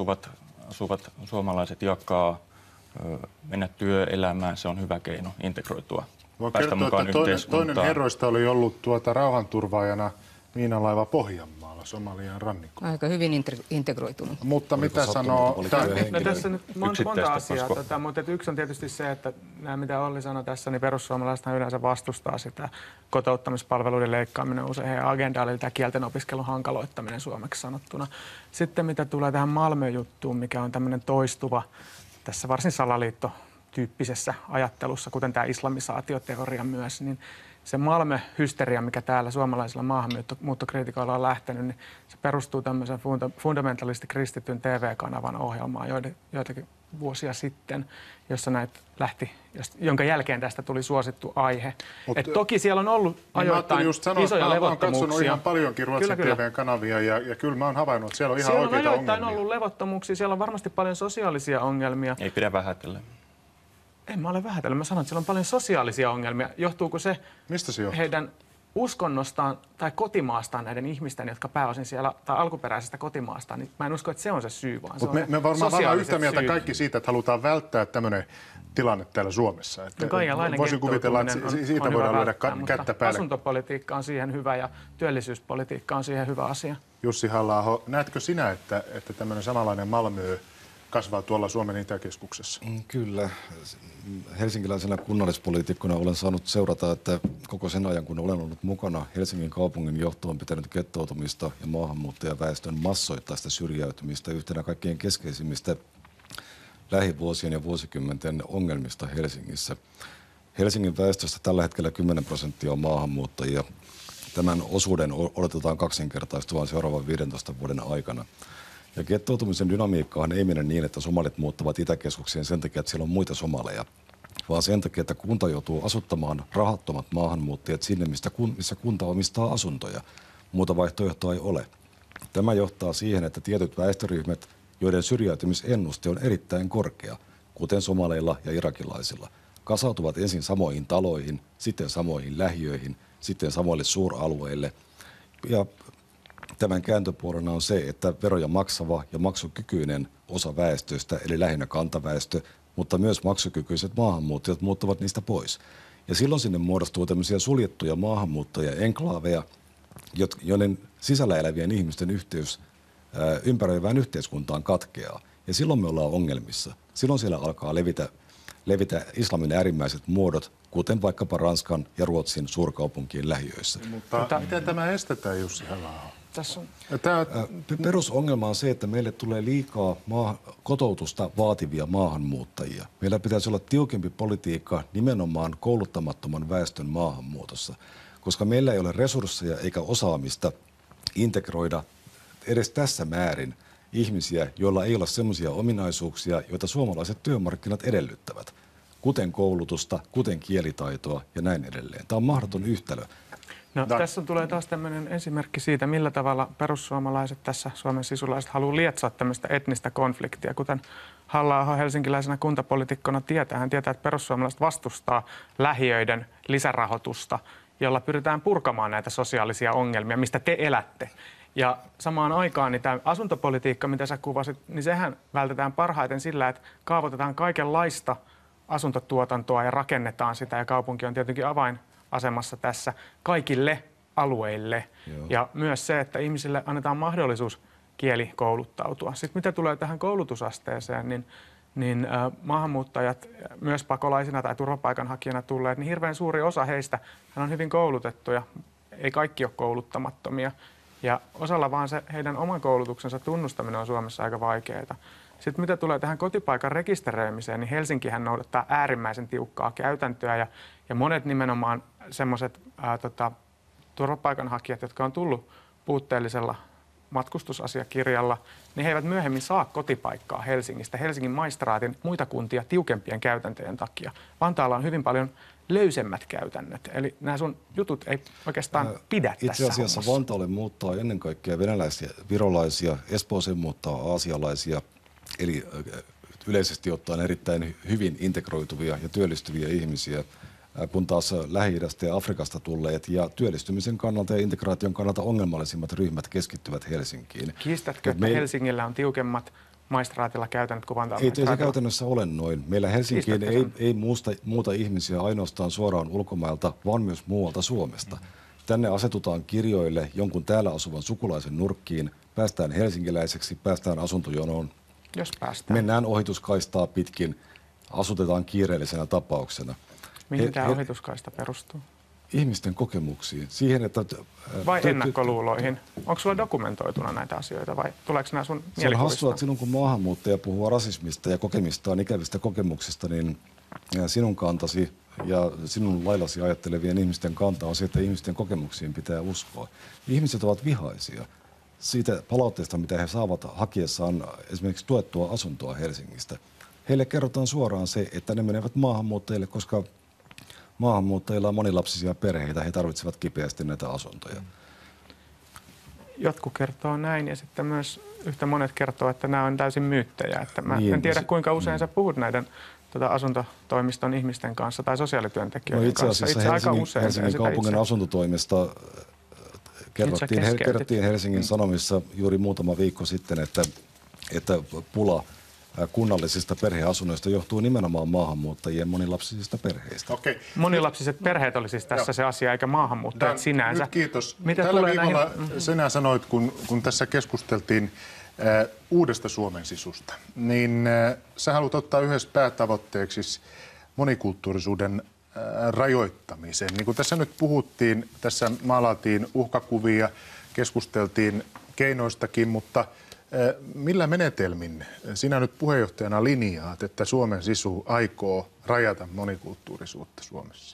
Asuvat suomalaiset jakaa, mennä työelämään, se on hyvä keino integroitua, päästä mukaan yhteiskuntaan. Toinen herroista oli ollut rauhanturvaajana miinalaiva Pohjanmaalla, Somalian rannikolla. Aika hyvin integroitunut. Mutta mitä sanoo... No tässä nyt monta asiaa, mutta yksi on tietysti se, että nämä mitä Olli sanoi tässä, niin perussuomalaisethan yleensä vastustaa sitä kotouttamispalveluiden leikkaaminen usein heidän agendalle, eli tämä kielten opiskelun hankaloittaminen suomeksi sanottuna. Sitten mitä tulee tähän Malmö-juttuun, mikä on tämmöinen toistuva tässä varsin salaliittotyyppisessä ajattelussa, kuten tämä islamisaatioteoria myös, niin se Malmö-hysteria, mikä täällä suomalaisilla maahanmuuttokriitikoilla on lähtenyt, niin se perustuu tämmöisen fundamentalisti kristityn TV-kanavan ohjelmaan joitakin vuosia sitten, jossa näitä jonka jälkeen tästä tuli suosittu aihe. Toki siellä on ollut ajoittain isoja levottomuuksia. Mä oon katsonut ihan paljonkin Ruotsin TV-kanavia ja kyllä mä oon havainnut, että siellä on ihan oikeita ongelmia. Siellä on ajoittain ollut levottomuuksia, siellä on varmasti paljon sosiaalisia ongelmia. Ei pidä vähätellä. En mä ole vähätellyt. Mä sanon, että siellä on paljon sosiaalisia ongelmia. Johtuuko se, mistä se johtuu? Heidän uskonnostaan tai kotimaastaan näiden ihmisten, jotka pääosin siellä, tai alkuperäisestä kotimaastaan, niin mä en usko, että se on se syy, vaan se on me varmaan yhtä mieltä kaikki siitä, että halutaan välttää tämmöinen tilanne täällä Suomessa. Että voisin kuvitella, että siitä voidaan lyödä kättä päälle. Asuntopolitiikka on siihen hyvä ja työllisyyspolitiikka on siihen hyvä asia. Jussi Halla-aho, näetkö sinä, että tämmöinen samanlainen Malmö kasvaa tuolla Suomen Itäkeskuksessa? Kyllä. Helsinkiläisenä kunnallispoliitikkona olen saanut seurata, että koko sen ajan, kun olen ollut mukana, Helsingin kaupungin johto on pitänyt gettoutumista ja maahanmuuttajaväestön massoittaista syrjäytymistä yhtenä kaikkein keskeisimmistä lähivuosien ja vuosikymmenten ongelmista Helsingissä. Helsingin väestöstä tällä hetkellä 10% on maahanmuuttajia. Tämän osuuden odotetaan kaksinkertaistuvan seuraavan 15 vuoden aikana. Ja gettoutumisen dynamiikkahan ei mene niin, että somalit muuttavat Itäkeskukseen sen takia, että siellä on muita somaleja, vaan sen takia, että kunta joutuu asuttamaan rahattomat maahanmuuttajat sinne, missä kunta omistaa asuntoja. Muuta vaihtoehtoa ei ole. Tämä johtaa siihen, että tietyt väestöryhmät, joiden syrjäytymisennuste on erittäin korkea, kuten somaleilla ja irakilaisilla, kasautuvat ensin samoihin taloihin, sitten samoihin lähiöihin, sitten samoille suuralueille. Ja tämän kääntöpuolena on se, että veroja maksava ja maksukykyinen osa väestöstä, eli lähinnä kantaväestö, mutta myös maksukykyiset maahanmuuttajat muuttavat niistä pois. Ja silloin sinne muodostuu tämmöisiä suljettuja maahanmuuttajia-enklaaveja, joiden sisällä elävien ihmisten yhteys ympäröivään yhteiskuntaan katkeaa. Ja silloin me ollaan ongelmissa. Silloin siellä alkaa levitä islamin äärimmäiset muodot, kuten vaikkapa Ranskan ja Ruotsin suurkaupunkien lähiöissä. Mutta miten tämä estetään, Jussi Halla-aho? Perusongelma on se, että meille tulee liikaa kotoutusta vaativia maahanmuuttajia. Meillä pitäisi olla tiukempi politiikka nimenomaan kouluttamattoman väestön maahanmuutossa, koska meillä ei ole resursseja eikä osaamista integroida edes tässä määrin ihmisiä, joilla ei ole sellaisia ominaisuuksia, joita suomalaiset työmarkkinat edellyttävät, kuten koulutusta, kuten kielitaitoa ja näin edelleen. Tämä on mahdoton yhtälö. No, tässä tulee taas tämmöinen esimerkki siitä, millä tavalla perussuomalaiset tässä Suomen sisulaiset haluaa lietsoa tämmöistä etnistä konfliktia. Kuten Halla-aho helsinkiläisenä kuntapolitiikkona tietää, hän tietää, että perussuomalaiset vastustaa lähiöiden lisärahoitusta, jolla pyritään purkamaan näitä sosiaalisia ongelmia, mistä te elätte. Ja samaan aikaan niin tämä asuntopolitiikka, mitä sä kuvasit, niin sehän vältetään parhaiten sillä, että kaavoitetaan kaikenlaista asuntotuotantoa ja rakennetaan sitä, ja kaupunki on tietenkin avainasemassa tässä kaikille alueille. Joo. Ja myös se, että ihmisille annetaan mahdollisuus kielikouluttautua. Sitten mitä tulee tähän koulutusasteeseen, niin maahanmuuttajat, myös pakolaisina tai turvapaikanhakijana tulleet, niin hirveän suuri osa heistä hän on hyvin koulutettuja. Ei kaikki ole kouluttamattomia. Ja osalla vaan se heidän oman koulutuksensa tunnustaminen on Suomessa aika vaikeaa. Sitten mitä tulee tähän kotipaikan rekisteröimiseen, niin Helsinkihän noudattaa äärimmäisen tiukkaa käytäntöä. Ja monet nimenomaan semmoiset turvapaikanhakijat, jotka on tullut puutteellisella matkustusasiakirjalla, niin he eivät myöhemmin saa kotipaikkaa Helsingistä Helsingin maistraatin muita kuntia tiukempien käytäntöjen takia. Vantaalla on hyvin paljon löysemmät käytännöt. Eli nämä sun jutut ei oikeastaan pidä tässä Itse asiassa hommassa. Vantaalle muuttaa ennen kaikkea venäläisiä, virolaisia, Espooseen muuttaa aasialaisia, eli yleisesti ottaen erittäin hyvin integroituvia ja työllistyviä ihmisiä. kun taas Lähi-idästä ja Afrikasta tulleet ja työllistymisen kannalta ja integraation kannalta ongelmallisimmat ryhmät keskittyvät Helsinkiin. Kiistätkö, että Helsingillä on tiukemmat maistraatilla käytännöt kuin Vantaan Ei se käytännössä ole noin. Meillä Helsinkiin ei muuta ihmisiä ainoastaan suoraan ulkomailta, vaan myös muualta Suomesta. Tänne asetutaan kirjoille jonkun täällä asuvan sukulaisen nurkkiin, päästään helsinkiläiseksi, päästään asuntojonoon, jos päästään. Mennään ohituskaistaa pitkin, asutetaan kiireellisenä tapauksena. Mihin tämä ohituskaista perustuu? Ihmisten kokemuksiin. Siihen, että... Vai ennakkoluuloihin? Onko sulla dokumentoituna näitä asioita vai tuleeko nämä sun mielikuvista? Se on hassua, että sinun kun maahanmuuttaja puhuu rasismista ja kokemistaan ikävistä kokemuksista, niin sinun kantasi ja sinun laillasi ajattelevien ihmisten kanta on se, että ihmisten kokemuksiin pitää uskoa. Ihmiset ovat vihaisia siitä palautteesta, mitä he saavat hakiessaan esimerkiksi tuettua asuntoa Helsingistä. Heille kerrotaan suoraan se, että ne menevät maahanmuuttajille, koska maahanmuuttajilla on monilapsisia perheitä, he tarvitsevat kipeästi näitä asuntoja. Jotkut kertoo näin ja sitten myös yhtä monet kertoo, että nämä on täysin myyttejä. Että mä en tiedä, kuinka usein sä puhut näiden asuntotoimiston ihmisten kanssa tai sosiaalityöntekijöiden kanssa. Itse asiassa Helsingin kaupungin asuntotoimesta kerrottiin Helsingin Sanomissa juuri muutama viikko sitten, että pula kunnallisista perheasunnoista johtuu nimenomaan maahanmuuttajien monilapsisista perheistä. Okay. Monilapsiset perheet oli siis tässä se asia, eikä maahanmuuttajat sinänsä. Nyt kiitos. Tällä viikolla sinä sanoit, kun tässä keskusteltiin uudesta Suomen sisusta, niin sä haluat ottaa yhdessä päätavoitteeksi monikulttuurisuuden rajoittamisen. Niin kuin tässä nyt puhuttiin, tässä maalailtiin uhkakuvia, keskusteltiin keinoistakin, mutta millä menetelmin sinä nyt puheenjohtajana linjaat, että Suomen sisu aikoo rajata monikulttuurisuutta Suomessa?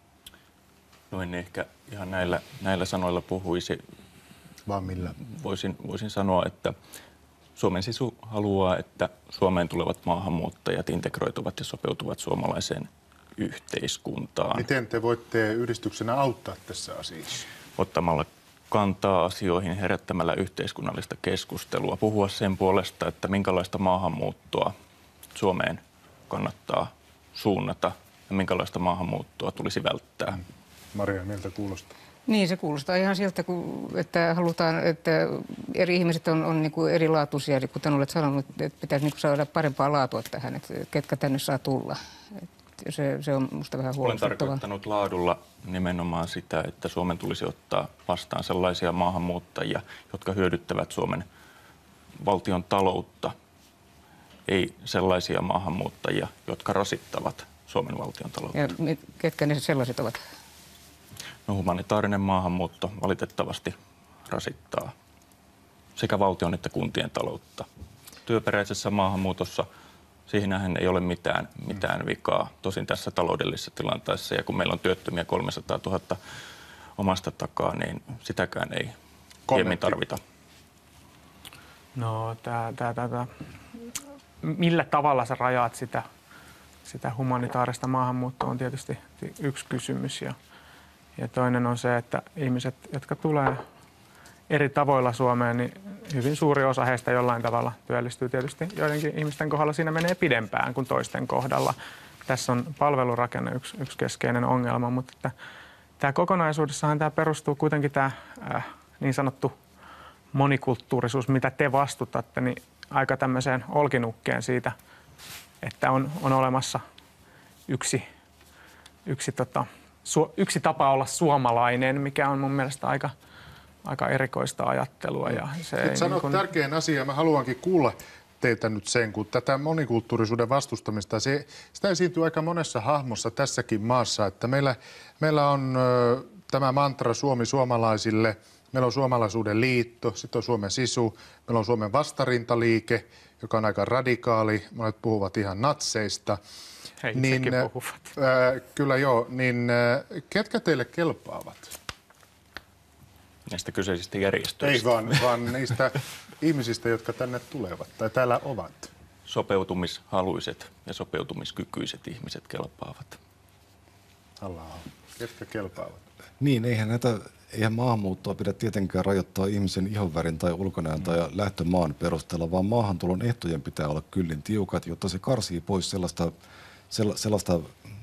No en ehkä ihan näillä sanoilla puhuisi. Vaan millä? Voisin sanoa, että Suomen sisu haluaa, että Suomeen tulevat maahanmuuttajat integroituvat ja sopeutuvat suomalaiseen yhteiskuntaan. Miten te voitte yhdistyksenä auttaa tässä asiassa? Ottamalla kantaa asioihin, herättämällä yhteiskunnallista keskustelua, puhua sen puolesta, että minkälaista maahanmuuttoa Suomeen kannattaa suunnata ja minkälaista maahanmuuttoa tulisi välttää. Maria, miltä kuulostaa? Niin, se kuulostaa ihan siltä, että halutaan, että eri ihmiset on niin kuin erilaatuisia, kuten olet sanonut, että pitäisi niin kuin saada parempaa laatua tähän, että ketkä tänne saa tulla. Se on musta vähän huolestuttavaa. Olen tarkoittanut laadulla nimenomaan sitä, että Suomen tulisi ottaa vastaan sellaisia maahanmuuttajia, jotka hyödyttävät Suomen valtion taloutta, ei sellaisia maahanmuuttajia, jotka rasittavat Suomen valtion taloutta. Ja ketkä ne sellaiset ovat? No, humanitaarinen maahanmuutto valitettavasti rasittaa sekä valtion että kuntien taloutta. Työperäisessä maahanmuutossa siihenhän ei ole mitään vikaa. Tosin tässä taloudellisessa tilanteessa, ja kun meillä on työttömiä 300 000 omasta takaa, niin sitäkään ei hiemin tarvita. No, millä tavalla sä rajaat sitä humanitaarista maahanmuuttoa on tietysti yksi kysymys. Ja toinen on se, että ihmiset, jotka tulee eri tavoilla Suomeen, niin hyvin suuri osa heistä jollain tavalla työllistyy tietysti. Joidenkin ihmisten kohdalla siinä menee pidempään kuin toisten kohdalla. Tässä on palvelurakenne yksi keskeinen ongelma, mutta että tämä kokonaisuudessahan tämä perustuu kuitenkin tämä niin sanottu monikulttuurisuus, mitä te vastutatte, niin aika tämmöiseen olkinukkeen siitä, että on olemassa yksi tapa olla suomalainen, mikä on mun mielestä aika erikoista ajattelua. Ja se nyt sanot tärkeän asian. Mä haluankin kuulla teiltä nyt sen, kun tätä monikulttuurisuuden vastustamista, sitä esiintyy aika monessa hahmossa tässäkin maassa, että meillä on tämä mantra Suomi suomalaisille, meillä on Suomalaisuuden liitto, sitten on Suomen sisu, meillä on Suomen vastarintaliike, joka on aika radikaali, monet puhuvat ihan natseista. Hei, niin, puhuvat. Kyllä joo, niin ketkä teille kelpaavat? Näistä kyseisistä järjestöistä. Ei vaan niistä ihmisistä, jotka tänne tulevat tai täällä ovat. Sopeutumishaluiset ja sopeutumiskykyiset ihmiset kelpaavat. Ketkä kelpaavat? Niin, eihän maahanmuuttoa pidä tietenkään rajoittaa ihmisen ihonvärin tai ulkonäön tai lähtömaan perusteella, vaan maahantulon ehtojen pitää olla kyllin tiukat, jotta se karsii pois sellaista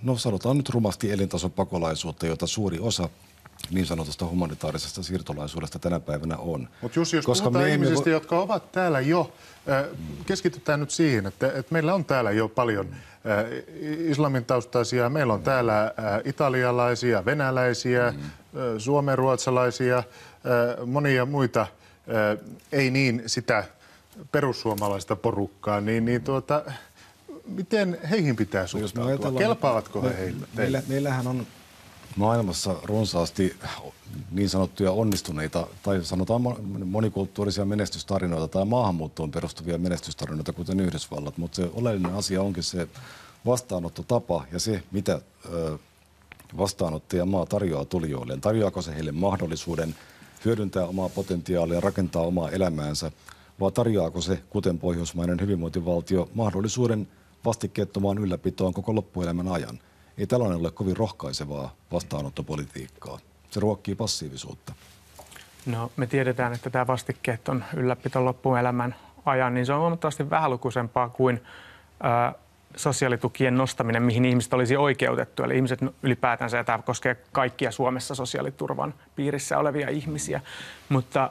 no sanotaan nyt rumasti elintason pakolaisuutta, jota suuri osa niin sanotusta humanitaarisesta siirtolaisuudesta tänä päivänä on. Mutta jos puhutaan ihmisistä, jotka ovat täällä jo, keskitytään nyt siihen, että meillä on täällä jo paljon islamin taustaisia, meillä on täällä italialaisia, venäläisiä, suomenruotsalaisia, monia muita, ei niin sitä perussuomalaista porukkaa, miten heihin pitää suhtautua? Kelpaavatko he heille? Meillähän on maailmassa runsaasti niin sanottuja onnistuneita tai sanotaan monikulttuurisia menestystarinoita tai maahanmuuttoon perustuvia menestystarinoita, kuten Yhdysvallat, mutta se oleellinen asia onkin se vastaanottotapa ja se, mitä vastaanottajamaa tarjoaa tulijoilleen. Tarjoaako se heille mahdollisuuden hyödyntää omaa potentiaalia, rakentaa omaa elämäänsä, vai tarjoaako se, kuten pohjoismainen hyvinvointivaltio, mahdollisuuden vastikkeettomaan ylläpitoon koko loppuelämän ajan? Ei tällainen ole kovin rohkaisevaa vastaanottopolitiikkaa. Se ruokkii passiivisuutta. No, me tiedetään, että tämä vastikkeeton ylläpito loppuelämän ajan, niin se on huomattavasti vähälukuisempaa kuin sosiaalitukien nostaminen, mihin ihmiset olisi oikeutettu. Eli ihmiset ylipäätänsä, ja tämä koskee kaikkia Suomessa sosiaaliturvan piirissä olevia ihmisiä. Mutta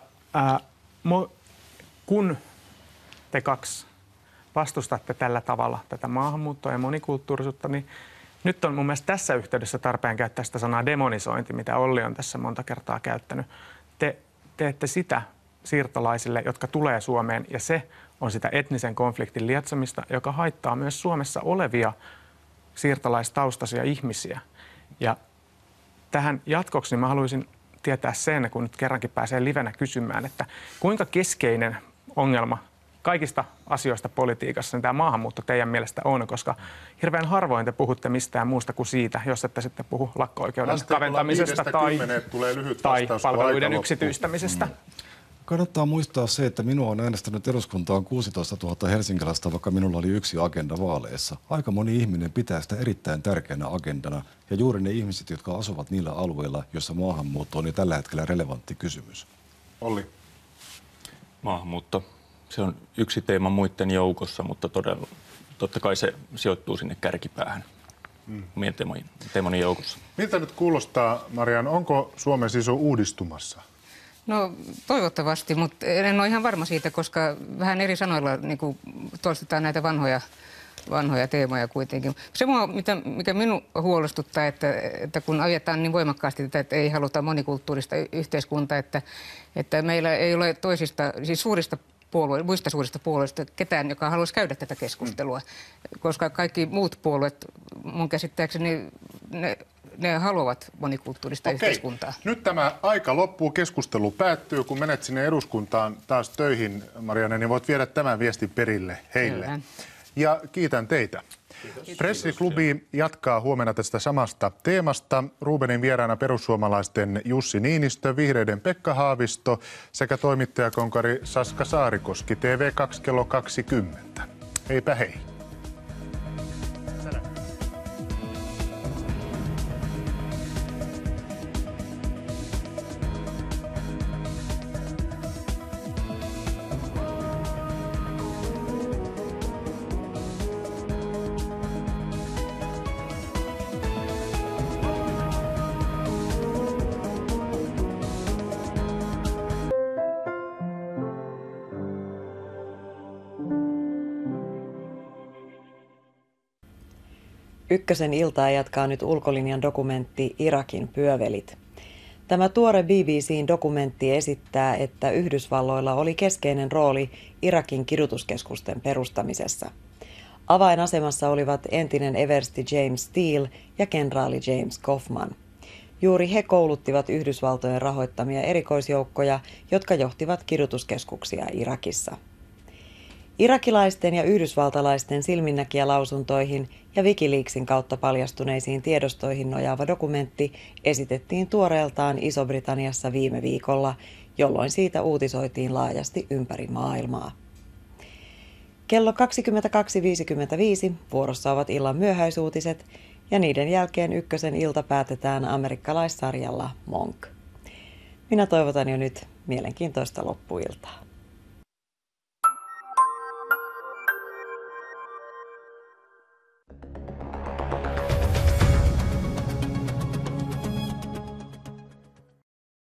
kun te kaksi vastustatte tällä tavalla tätä maahanmuuttoa ja monikulttuurisuutta, niin nyt on mun mielestä tässä yhteydessä tarpeen käyttää sitä sanaa demonisointi, mitä Olli on tässä monta kertaa käyttänyt. Te teette sitä siirtolaisille, jotka tulee Suomeen, ja se on sitä etnisen konfliktin lietsomista, joka haittaa myös Suomessa olevia siirtolaistaustaisia ihmisiä. Ja tähän jatkoksi mä haluaisin tietää sen, kun nyt kerrankin pääsee livenä kysymään, että kuinka keskeinen ongelma kaikista asioista politiikassa niin tämä maahanmuutto teidän mielestä on, koska hirveän harvoin te puhutte mistään muusta kuin siitä, jos ette sitten puhu lakko-oikeuden kaventamisesta tai palveluiden yksityistämisestä. Kannattaa muistaa se, että minua on äänestänyt eduskuntaan 16 000 helsinkiläistä, vaikka minulla oli yksi agenda vaaleissa. Aika moni ihminen pitää sitä erittäin tärkeänä agendana, ja juuri ne ihmiset, jotka asuvat niillä alueilla, joissa maahanmuutto on jo tällä hetkellä relevantti kysymys. Olli. Maahanmuutto. Se on yksi teema muiden joukossa, mutta totta kai se sijoittuu sinne kärkipäähän omien teemojen joukossa. Miltä nyt kuulostaa, Marian, onko Suomen sisu uudistumassa? No toivottavasti, mutta en ole ihan varma siitä, koska vähän eri sanoilla niin kuin toistetaan näitä vanhoja teemoja kuitenkin. Se, mikä minun huolestuttaa, että kun ajetaan niin voimakkaasti tätä, että ei haluta monikulttuurista yhteiskuntaa, että meillä ei ole siis muista suurista puolueista ketään, joka haluaisi käydä tätä keskustelua, koska kaikki muut puolueet, mun käsittääkseni, ne haluavat monikulttuurista yhteiskuntaa. Nyt tämä aika loppuu, keskustelu päättyy. Kun menet sinne eduskuntaan taas töihin, Marianne, niin voit viedä tämän viestin perille heille. Kyllä. Ja kiitän teitä. Pressiklubi jatkaa huomenna tästä samasta teemasta. Rubenin vieraana perussuomalaisten Jussi Niinistö, vihreiden Pekka Haavisto sekä toimittajakonkari Saska Saarikoski. TV2 kello 20. Heipä hei. Ykkösen iltaa jatkaa nyt Ulkolinjan dokumentti Irakin pyövelit. Tämä tuore BBC:n dokumentti esittää, että Yhdysvalloilla oli keskeinen rooli Irakin kidutuskeskusten perustamisessa. Avainasemassa olivat entinen eversti James Steele ja kenraali James Kaufman. Juuri he kouluttivat Yhdysvaltojen rahoittamia erikoisjoukkoja, jotka johtivat kidutuskeskuksia Irakissa. Irakilaisten ja yhdysvaltalaisten silminnäkijälausuntoihin ja Wikileaksin kautta paljastuneisiin tiedostoihin nojaava dokumentti esitettiin tuoreeltaan Iso-Britanniassa viime viikolla, jolloin siitä uutisoitiin laajasti ympäri maailmaa. Kello 22.55 vuorossa ovat illan myöhäisuutiset ja niiden jälkeen Ykkösen ilta päätetään amerikkalaissarjalla Monk. Minä toivotan jo nyt mielenkiintoista loppuiltaa.